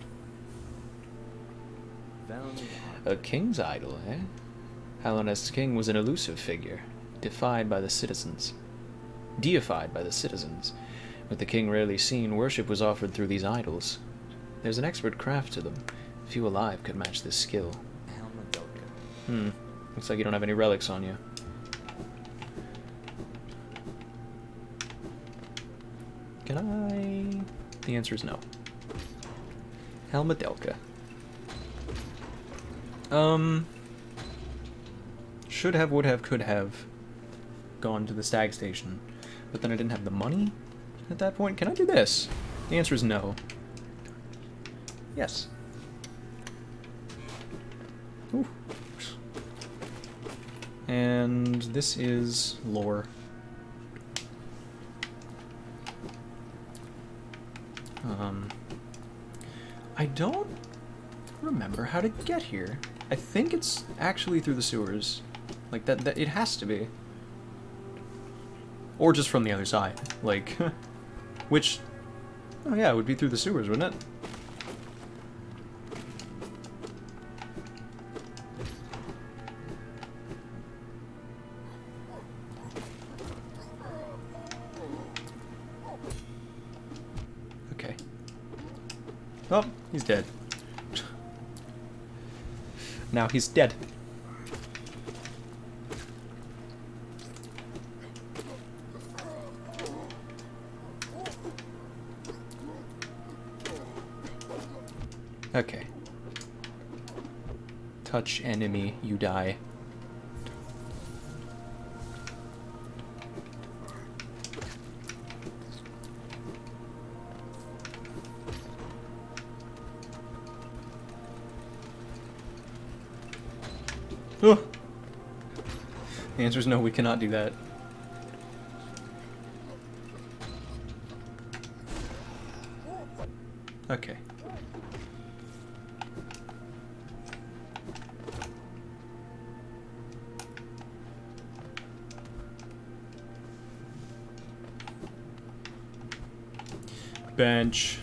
Velmi Artred. A king's idol, eh? Hallownest's king was an elusive figure, defied by the citizens. Deified by the citizens. With the king rarely seen, worship was offered through these idols. There's an expert craft to them. Few alive could match this skill. Helmadoka. Hmm. Looks like you don't have any relics on you. Can I... The answer is no. Helmadelka. Um... Should have, would have, could have gone to the stag station. But then I didn't have the money at that point. Can I do this? The answer is no. Yes. Ooh. And this is lore. Um, I don't remember how to get here. I think it's actually through the sewers. Like, that, that it has to be. Or just from the other side. Like, which... Oh yeah, it would be through the sewers, wouldn't it? Okay. Oh, he's dead. Now he's dead. Okay. Touch enemy, you die. Oh. The answer is no, we cannot do that. Okay. Bench.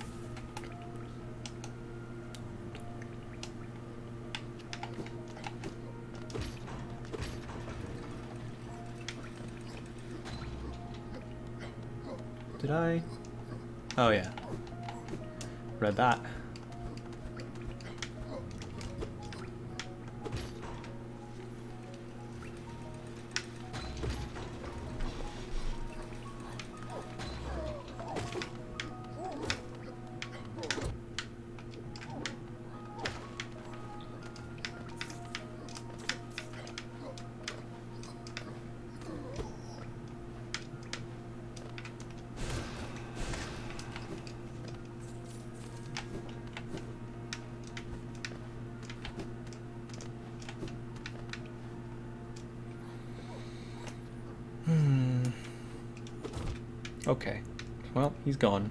Did I? Oh yeah. Read that. Okay. Well, he's gone.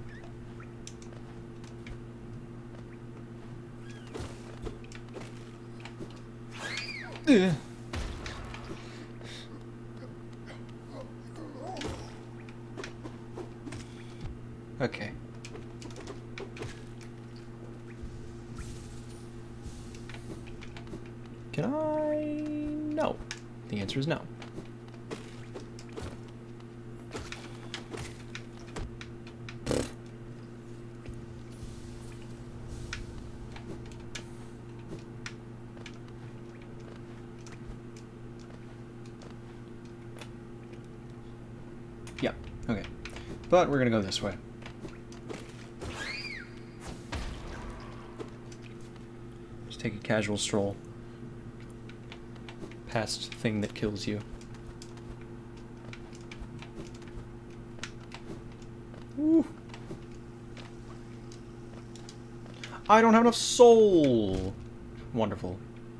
Ugh. Okay. Can I? No. The answer is no. Yeah, okay. But we're gonna go this way. Just take a casual stroll past thing that kills you. Ooh. I don't have enough soul! Wonderful.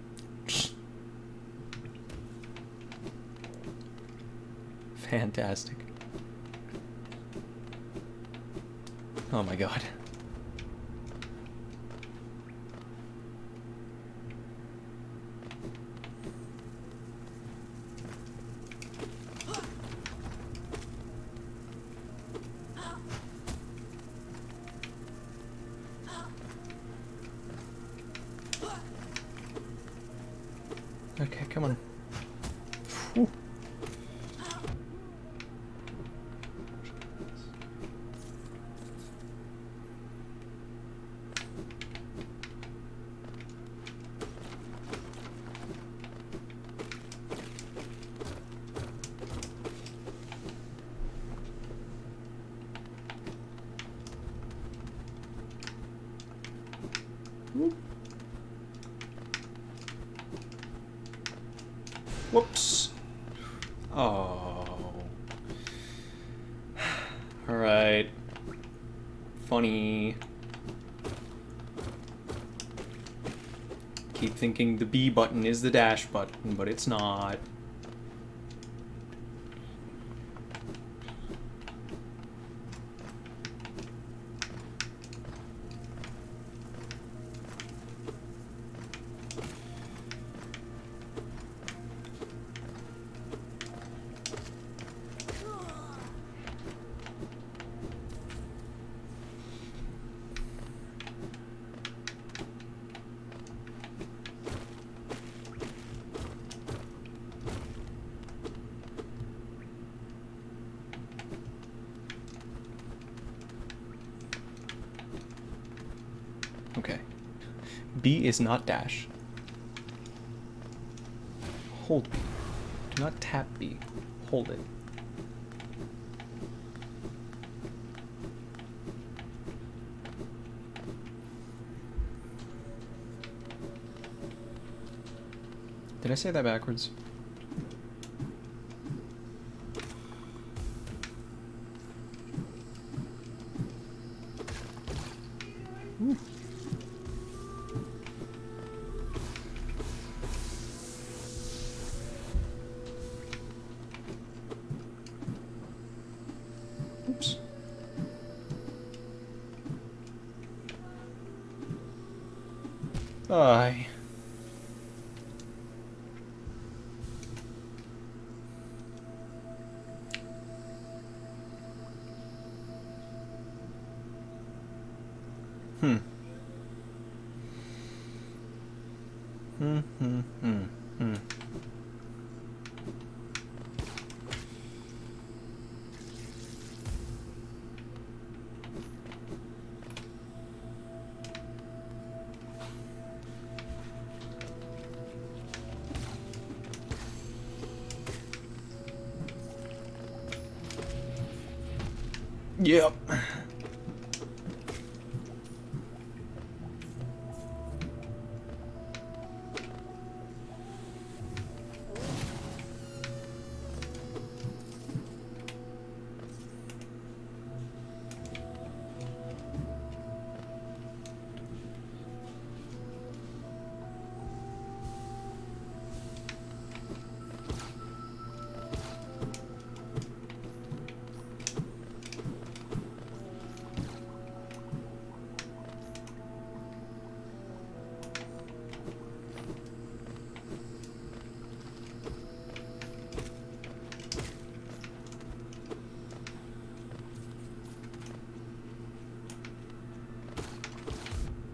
Fantastic. Oh my god. Okay, come on. Whew. Whoop. Whoops. Oh. Alright. Funny. Keep thinking the B button is the dash button, but it's not. Okay. B is not dash. Hold B. Do not tap B. Hold it. Did I say that backwards? Ooh. Oops. Aye. Hmm. Hmm, hmm, hmm, hmm. Yep.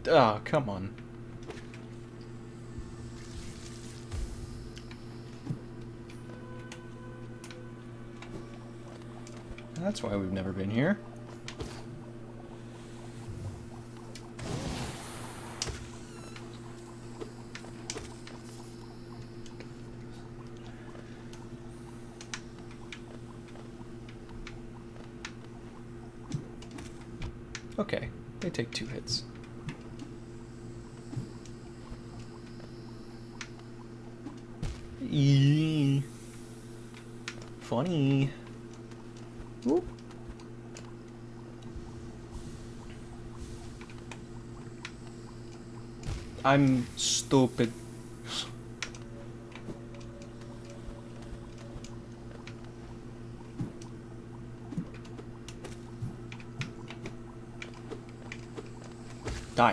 Oh, come on. That's why we've never been here. Okay, they take two hits. Eee. Funny. Whoop. I'm stupid. Die.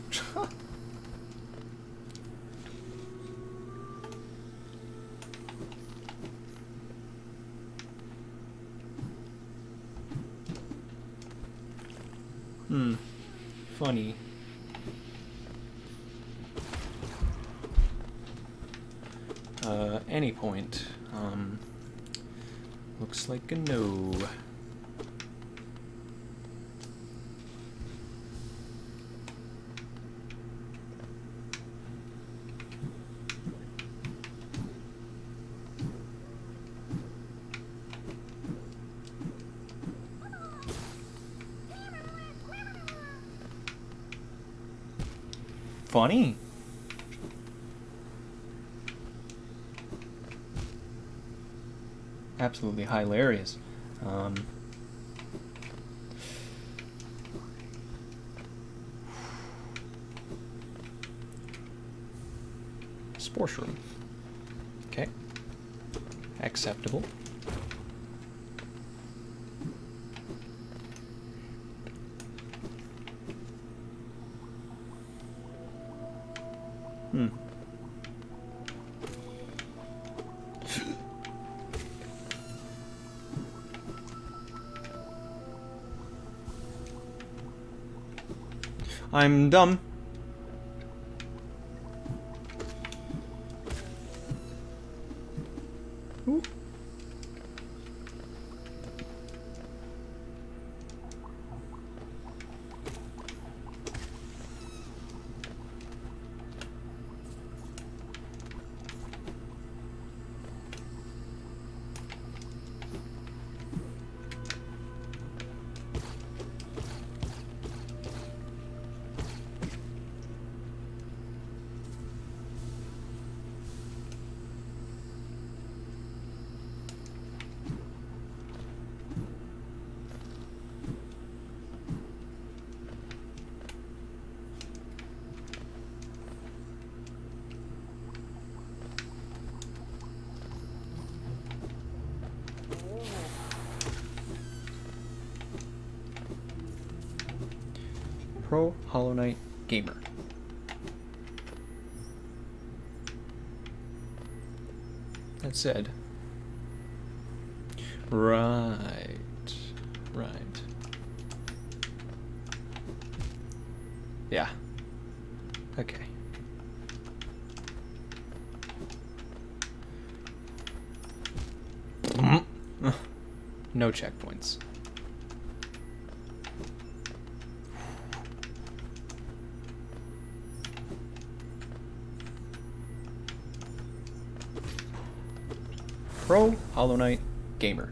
Hmm. Funny. Uh, any point. Um, looks like a no. Funny. Absolutely hilarious. Um, sports room. Okay. Acceptable. Hmm. I'm dumb. Ooh. Pro Hollow Knight Gamer. That said, right, right, yeah, okay. No checkpoints. Pro Hollow Knight Gamer.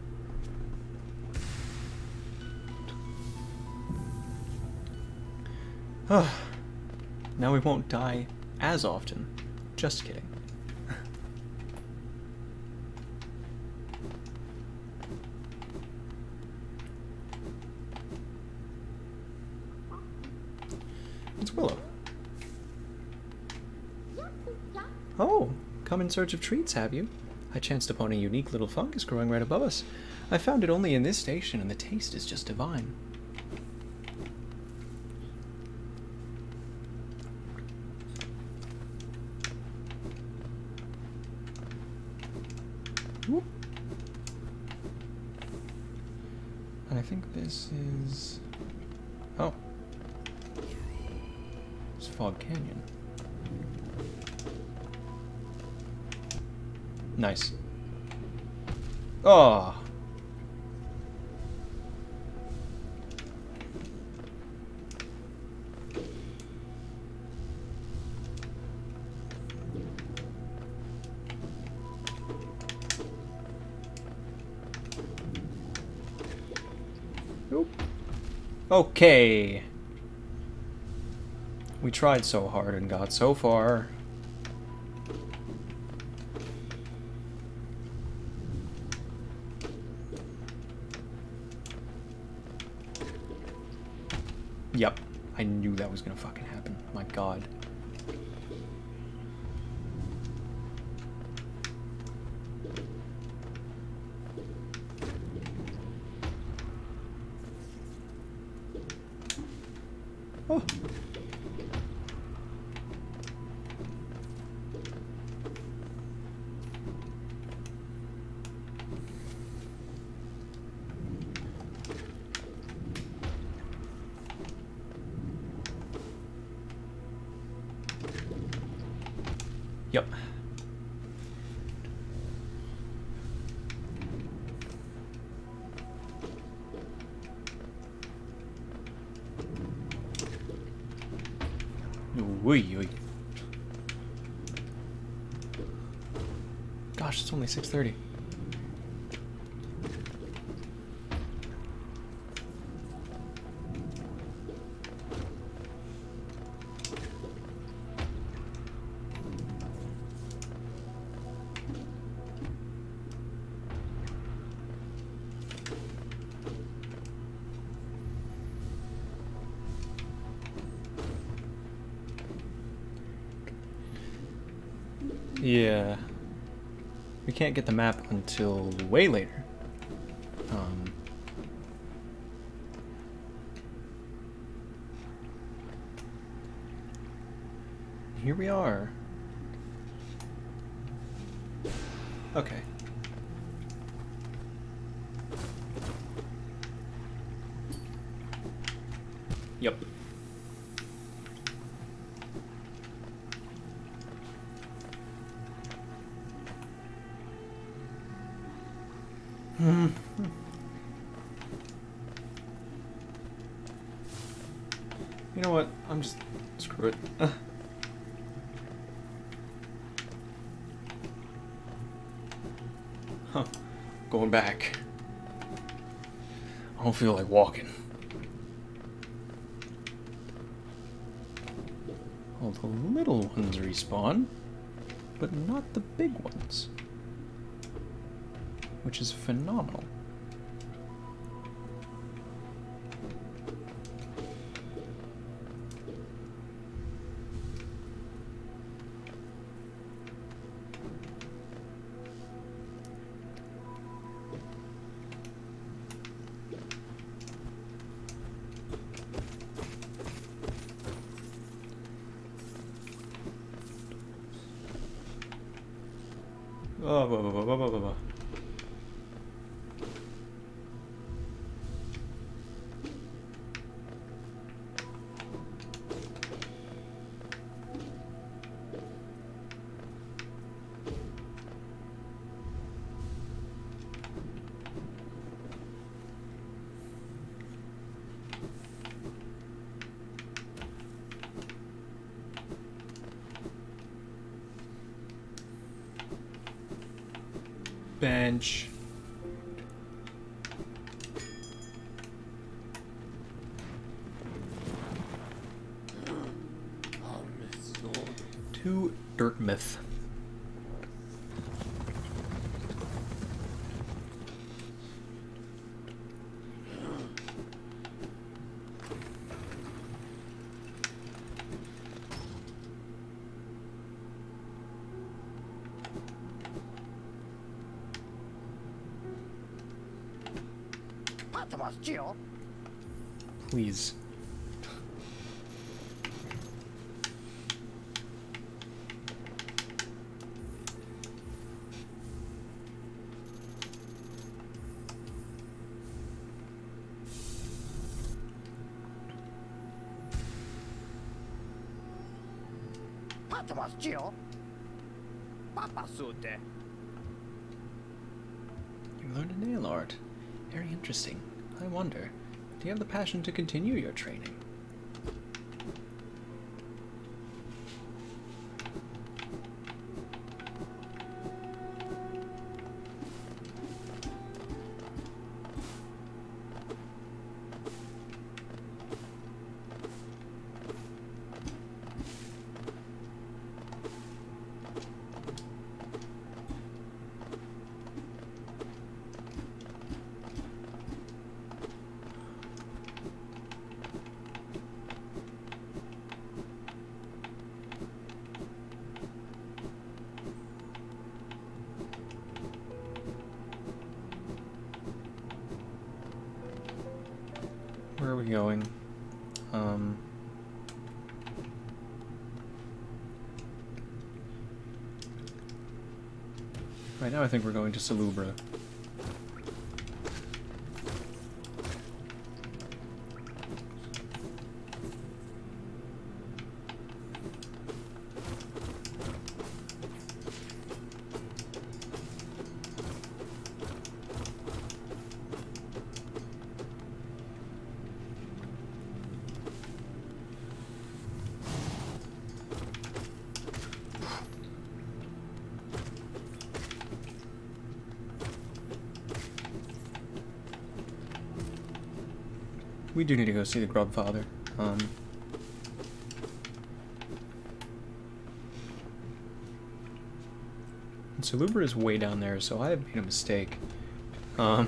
Now we won't die as often. Just kidding. It's Willow. Oh, come in search of treats, have you? I chanced upon a unique little fungus growing right above us. I found it only in this station, and the taste is just divine. Whoop. And I think this is... Oh. Fog Canyon. Nice. Oh. Nope. Okay. We tried so hard and got so far. Yep. I knew that was gonna fucking happen. My god. Oh. Yep. Wee wee. Gosh, it's only six thirty. Yeah. We can't get the map until way later. Um, here we are. Okay. Yep. Hmm. You know what? I'm just... screw it. Uh. Huh. Going back. I don't feel like walking. All the little ones respawn, but not the big ones. Which is phenomenal. Oh, blah, blah, blah, blah, blah, blah. Bench. To Dirtmouth. Please. Patamas Gio. Papa Sute. You learned a nail art. Very interesting. I wonder, do you have the passion to continue your training? Where are we going? Um, right now I think we're going to Salubra. We do need to go see the Grub Father. Um, and Salubra is way down there, so I have made a mistake. Um,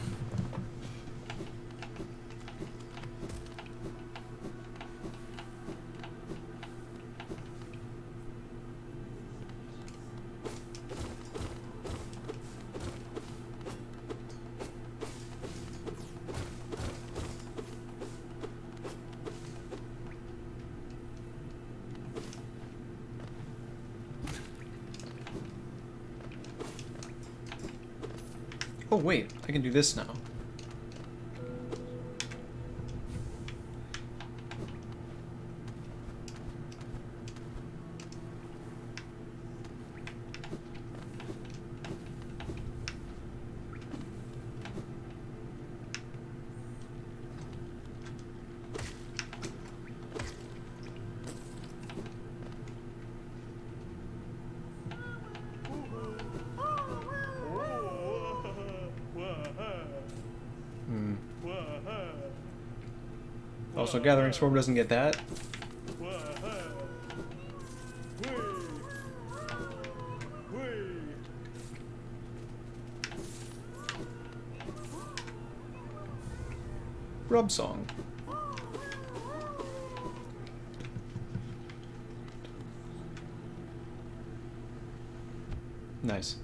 Oh wait, I can do this now. Hmm. Also, Gathering Storm doesn't get that. Grub Song. Nice.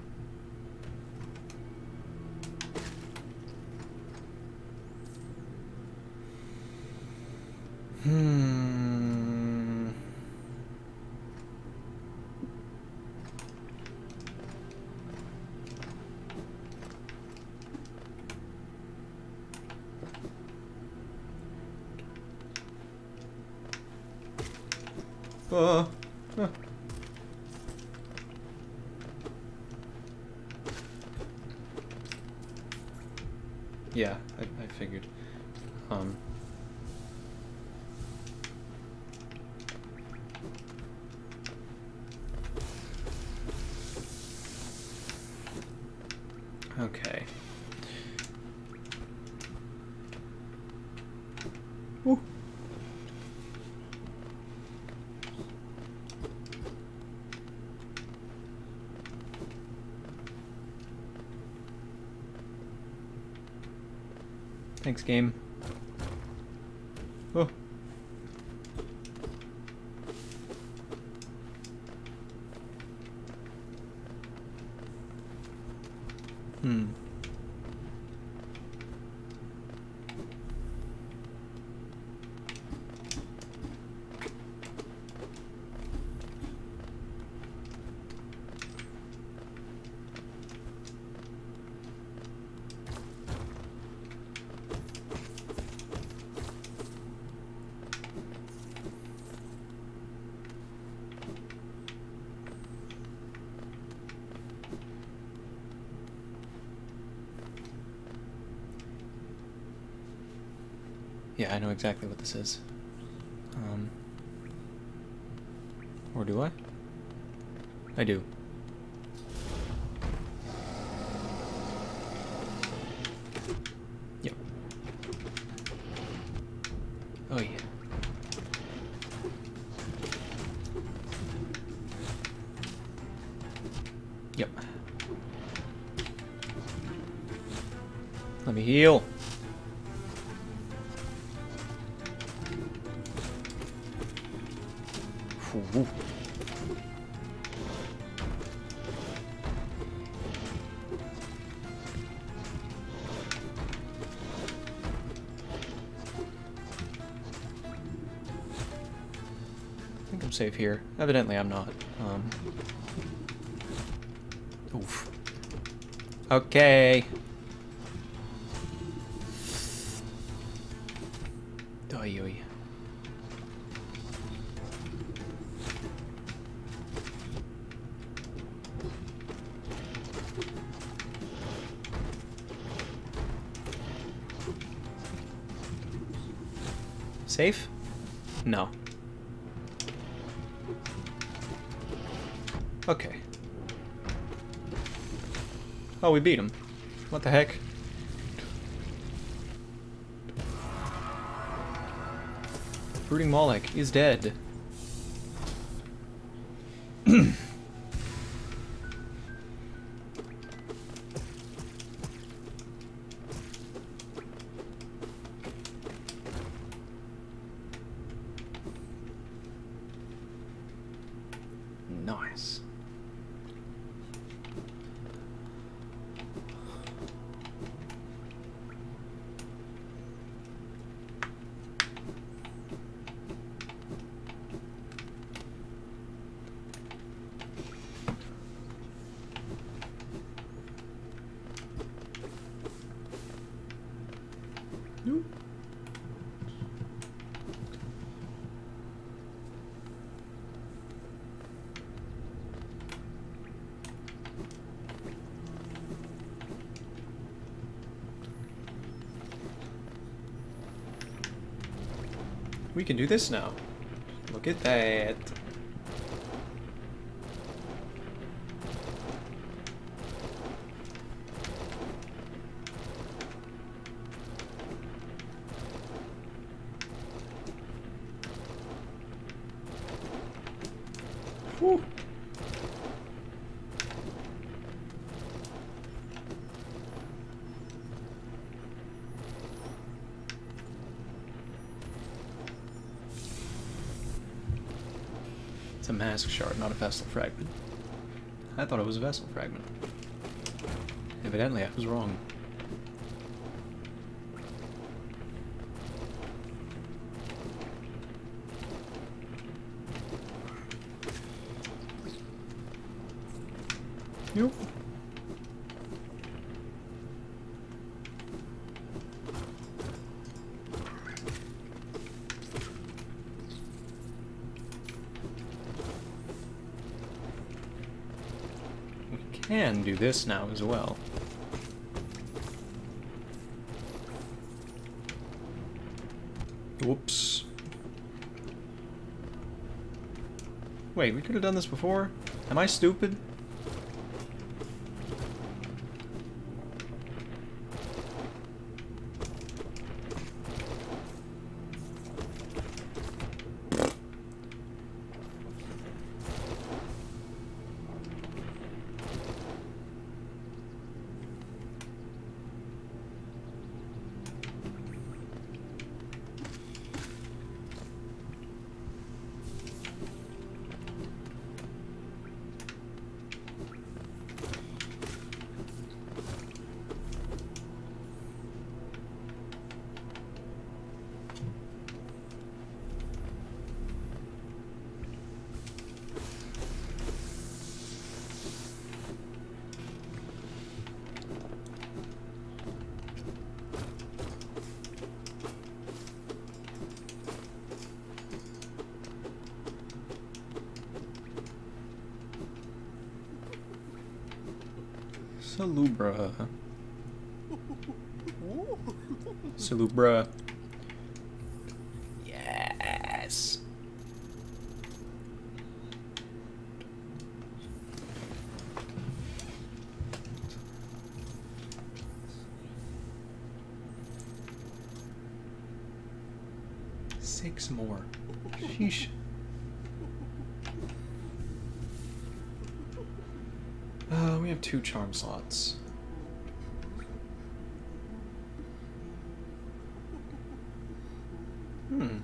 Hmm. Uh. Huh. Yeah, I, I figured. Um. Okay. Woo. Thanks, game. Oh. Hmm. Yeah, I know exactly what this is. Um, or do I? I do. Yep. Oh yeah. Yep. Let me heal. Ooh. I think I'm safe here. Evidently I'm not. Um. Oof. Okay. Oy, oy. Safe? No. Okay. Oh, we beat him. What the heck? Brooding Moloch is dead. Nice. Nope. We can do this now. Look at that. Whew. It's a mask shard, not a vessel fragment. I thought it was a vessel fragment. Evidently, I was wrong. Nope. We can do this now as well. Whoops. Wait, we could have done this before? Am I stupid? Salubra. Salubra. Six more. Sheesh. Uh, we have two charm slots. Hmm.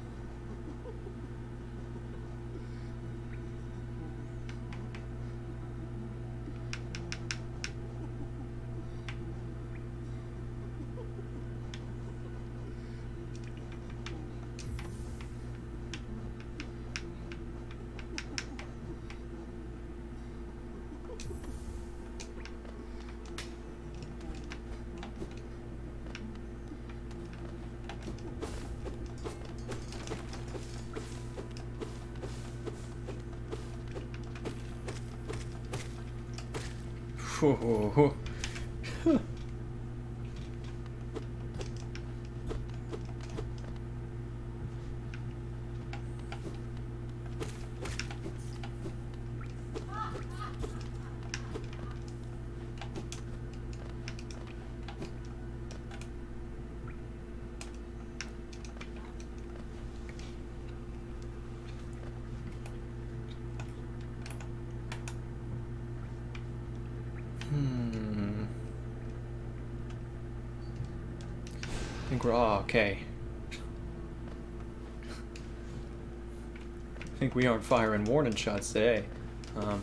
Whoa. Hmm. I think we're all okay. I think we aren't firing warning shots today. Um,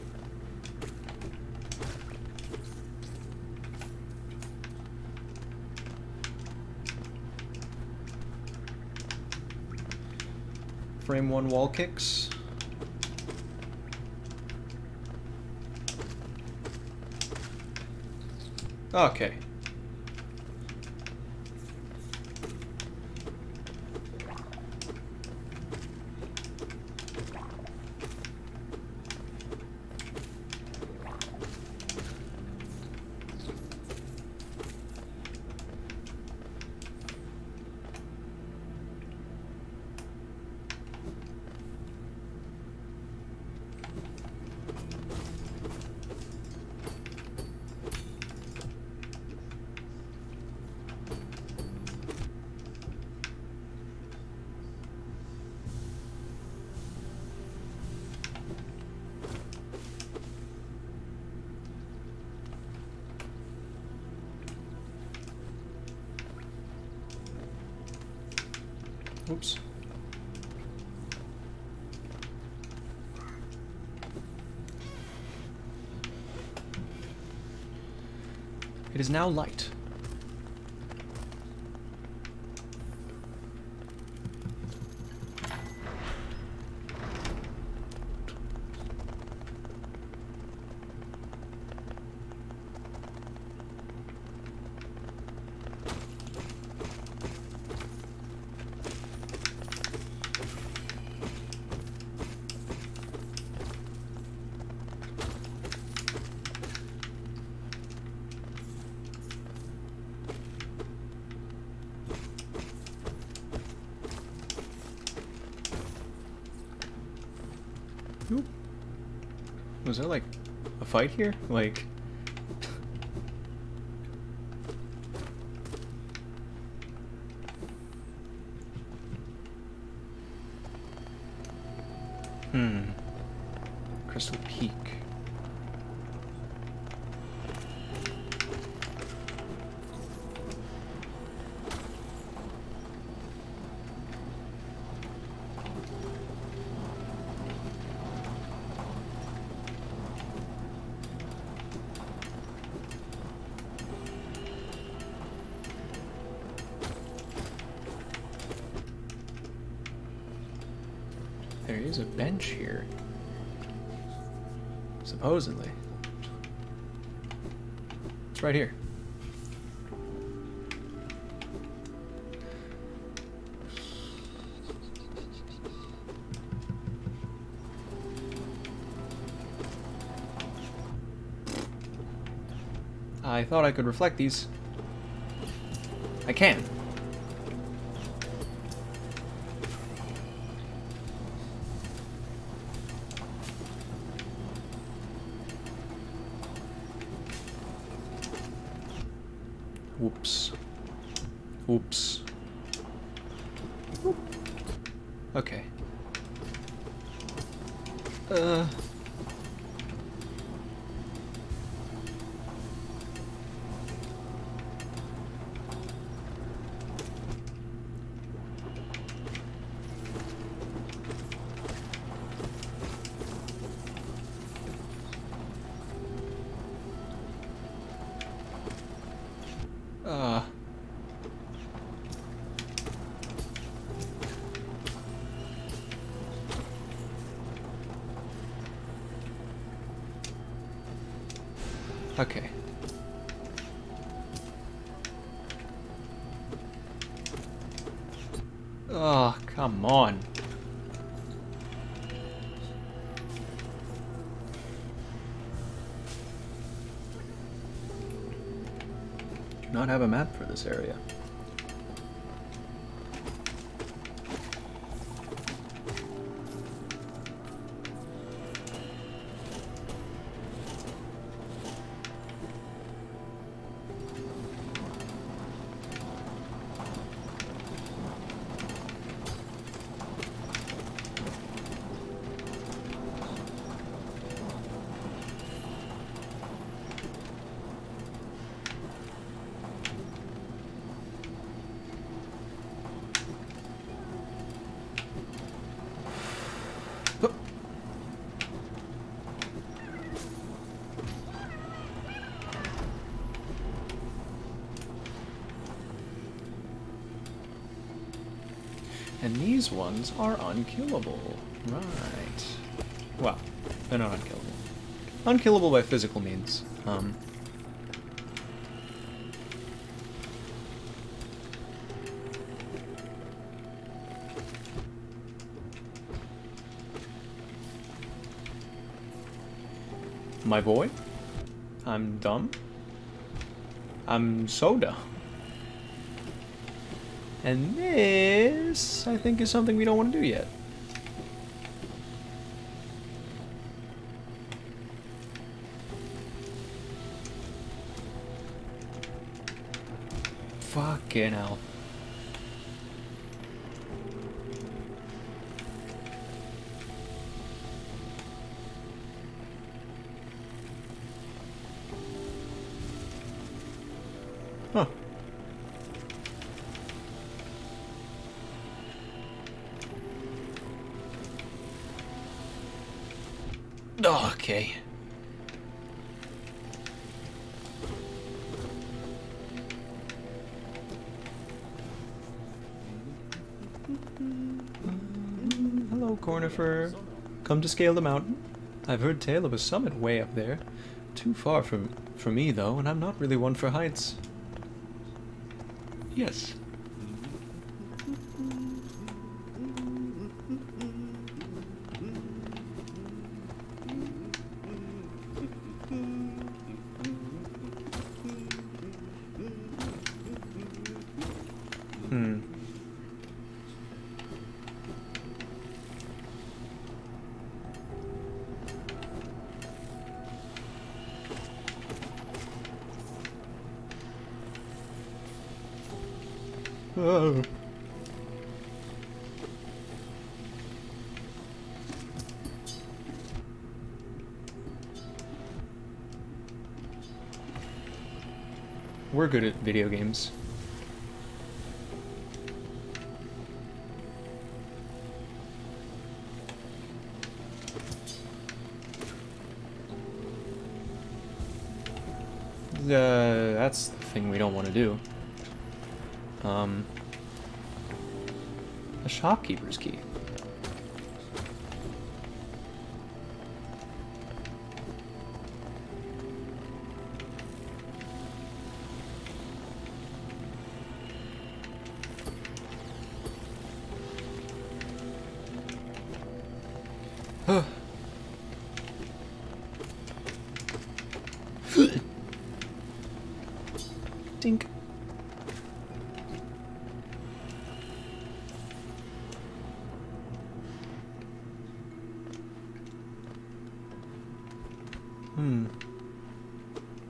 frame one wall kicks. Okay. Oops. It is now light. Oop. Was there like a fight here? Like Hmm. Crystal Peak. There is a bench here. Supposedly. It's right here. I thought I could reflect these. I can. Whoops. Oops. Oop. Okay. Uh... Uh... Okay. Oh, come on. Do not have a map for this area. And these ones are unkillable. Right. Well, they're not unkillable. Unkillable by physical means. Um... My boy? I'm dumb? I'm so dumb. And this, I think, is something we don't want to do yet. Fucking hell. Huh. Okay. Hello, Cornifer. Come to scale the mountain? I've heard tale of a summit way up there. Too far from for me, though, and I'm not really one for heights. Yes. Hmm. Oh. We're good at video games. Uh, that's the thing we don't want to do. Um, a shopkeeper's key. Huh. Dink. Hmm.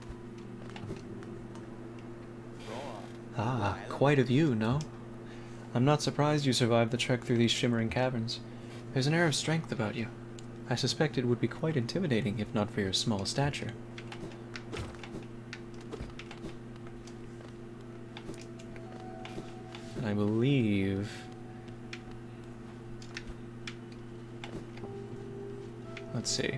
Ah, quite a view, no? I'm not surprised you survived the trek through these shimmering caverns. There's an air of strength about you. I suspect it would be quite intimidating if not for your small stature. And I believe... Let's see.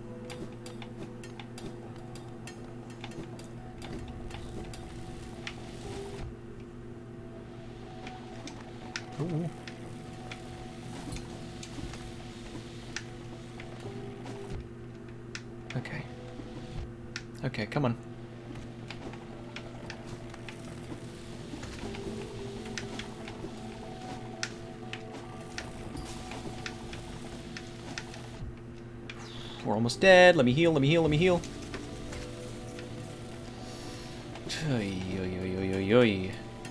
Ooh. Okay. Okay, come on. We're almost dead. Let me heal, let me heal, let me heal. Oy, oy, oy, oy, oy, oy.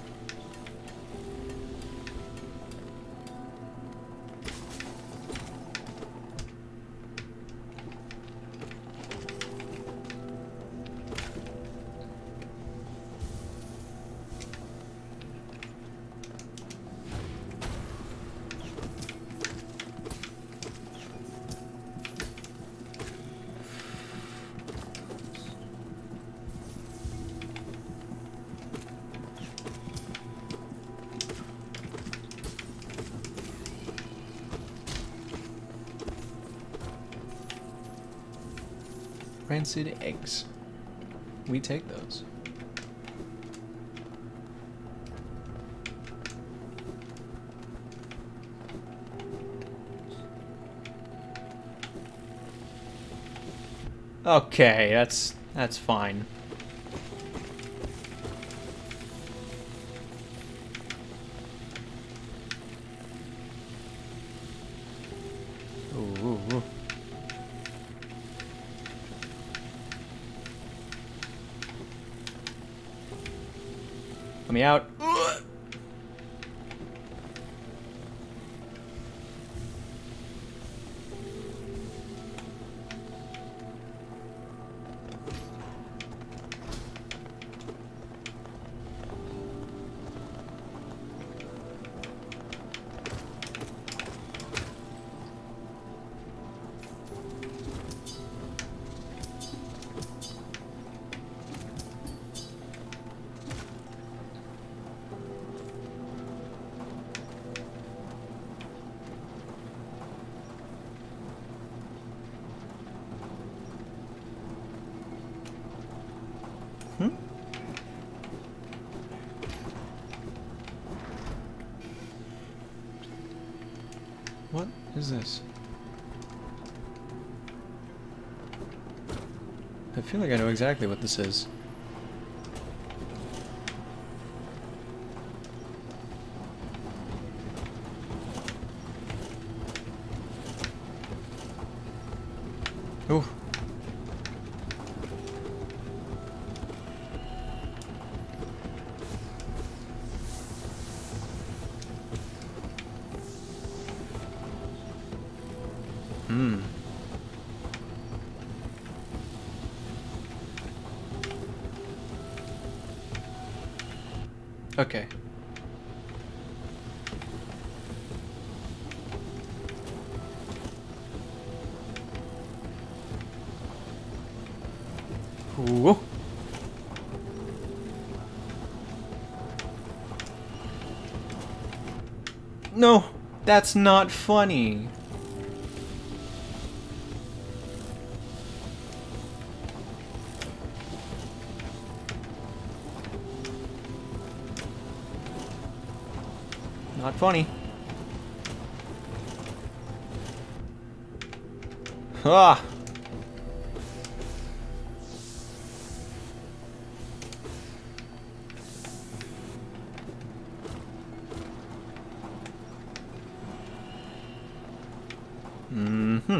Rancid eggs. We take those. Okay, that's that's fine. Ooh, ooh, ooh. Let me out. Hmm? What is this? I feel like I know exactly what this is. Ooh. Hmm. Okay. Ooh. No, that's not funny. Not funny. Ah. Mm-hmm.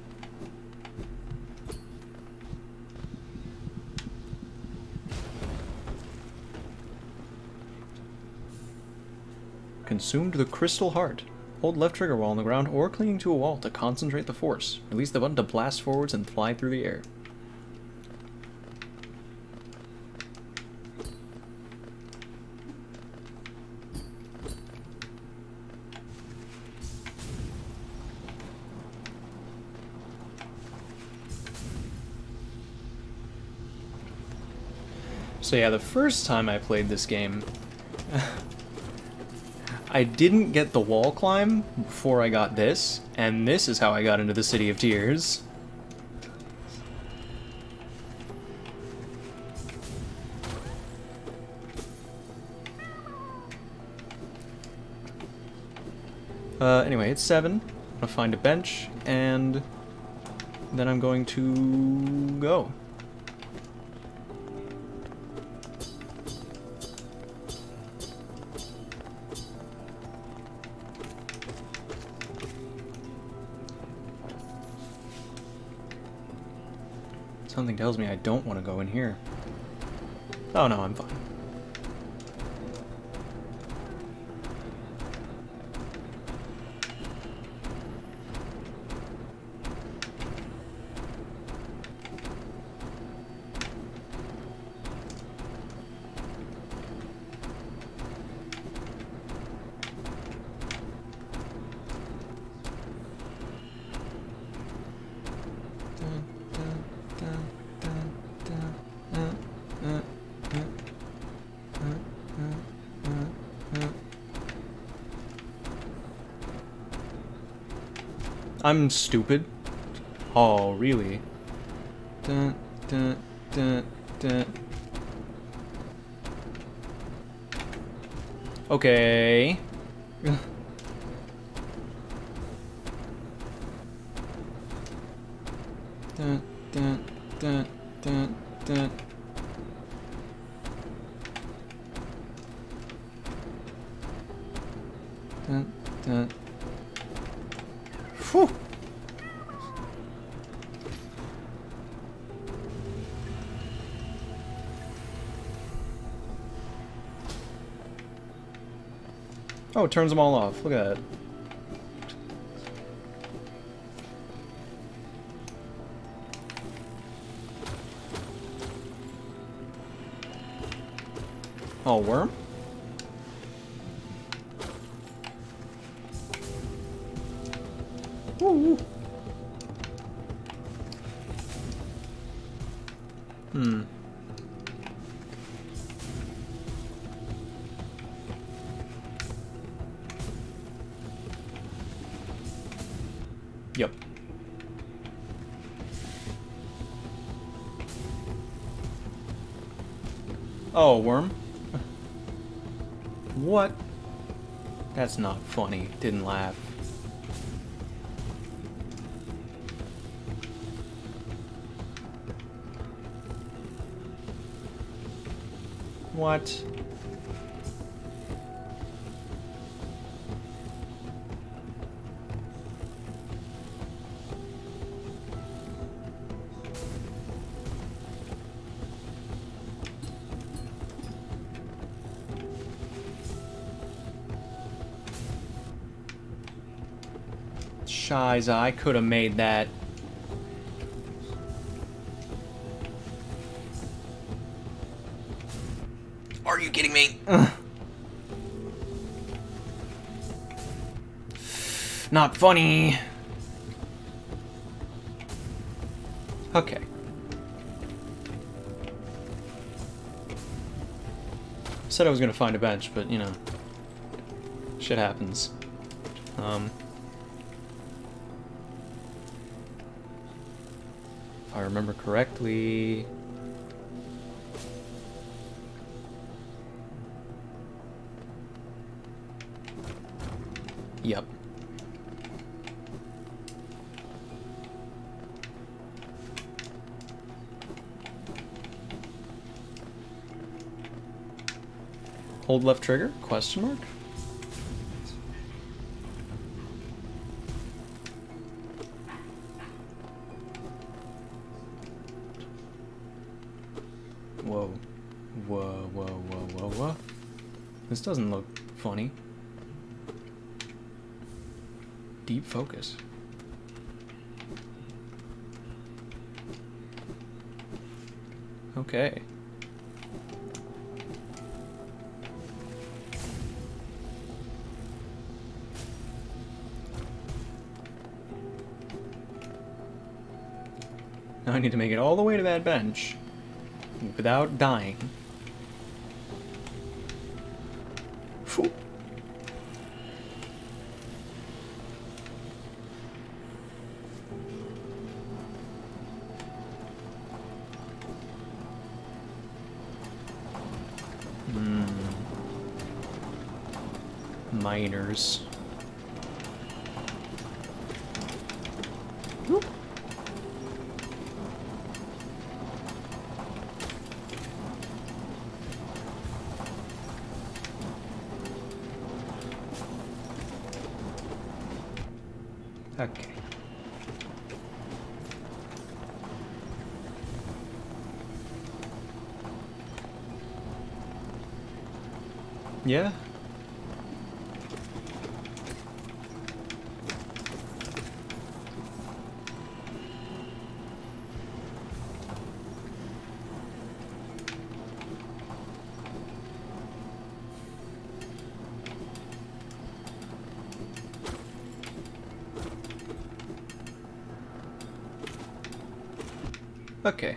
Consumed the crystal heart. Hold left trigger while on the ground or clinging to a wall to concentrate the force. Release the button to blast forwards and fly through the air. So yeah, the first time I played this game, I didn't get the wall climb before I got this, and this is how I got into the City of Tears. Uh, anyway, it's seven. I'm gonna find a bench, and then I'm going to go. Something tells me I don't want to go in here. Oh no, I'm fine. I'm stupid. Oh, really? Dun, dun, dun, dun. Okay. Dun, dun, dun, dun, dun. Dun, dun. Whew. Oh, it turns them all off. Look at that. Oh, worm? Woo. Hmm. Yep. Oh, worm? What? That's not funny. Didn't laugh. What? Shiza, I could have made that. Are you kidding me? Ugh. Not funny. Okay. Said I was gonna find a bench, but you know, shit happens. Um, if I remember correctly. Yep. Hold left trigger? Question mark? Whoa. Whoa, whoa, whoa, whoa, whoa. This doesn't look funny. Deep focus. Okay. Now I need to make it all the way to that bench without dying. Phew. Hmm. Miners. Whoop. Okay. Yeah. Okay.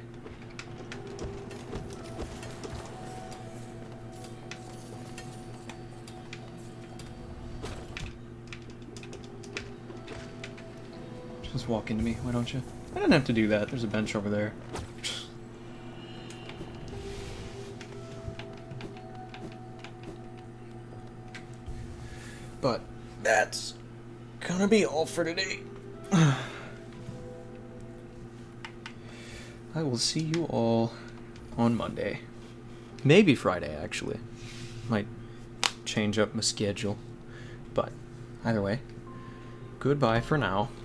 Just walk into me, why don't you? I didn't have to do that. There's a bench over there. But that's gonna be all for today. I will see you all on Monday. Maybe Friday, actually. Might change up my schedule. But either way, goodbye for now.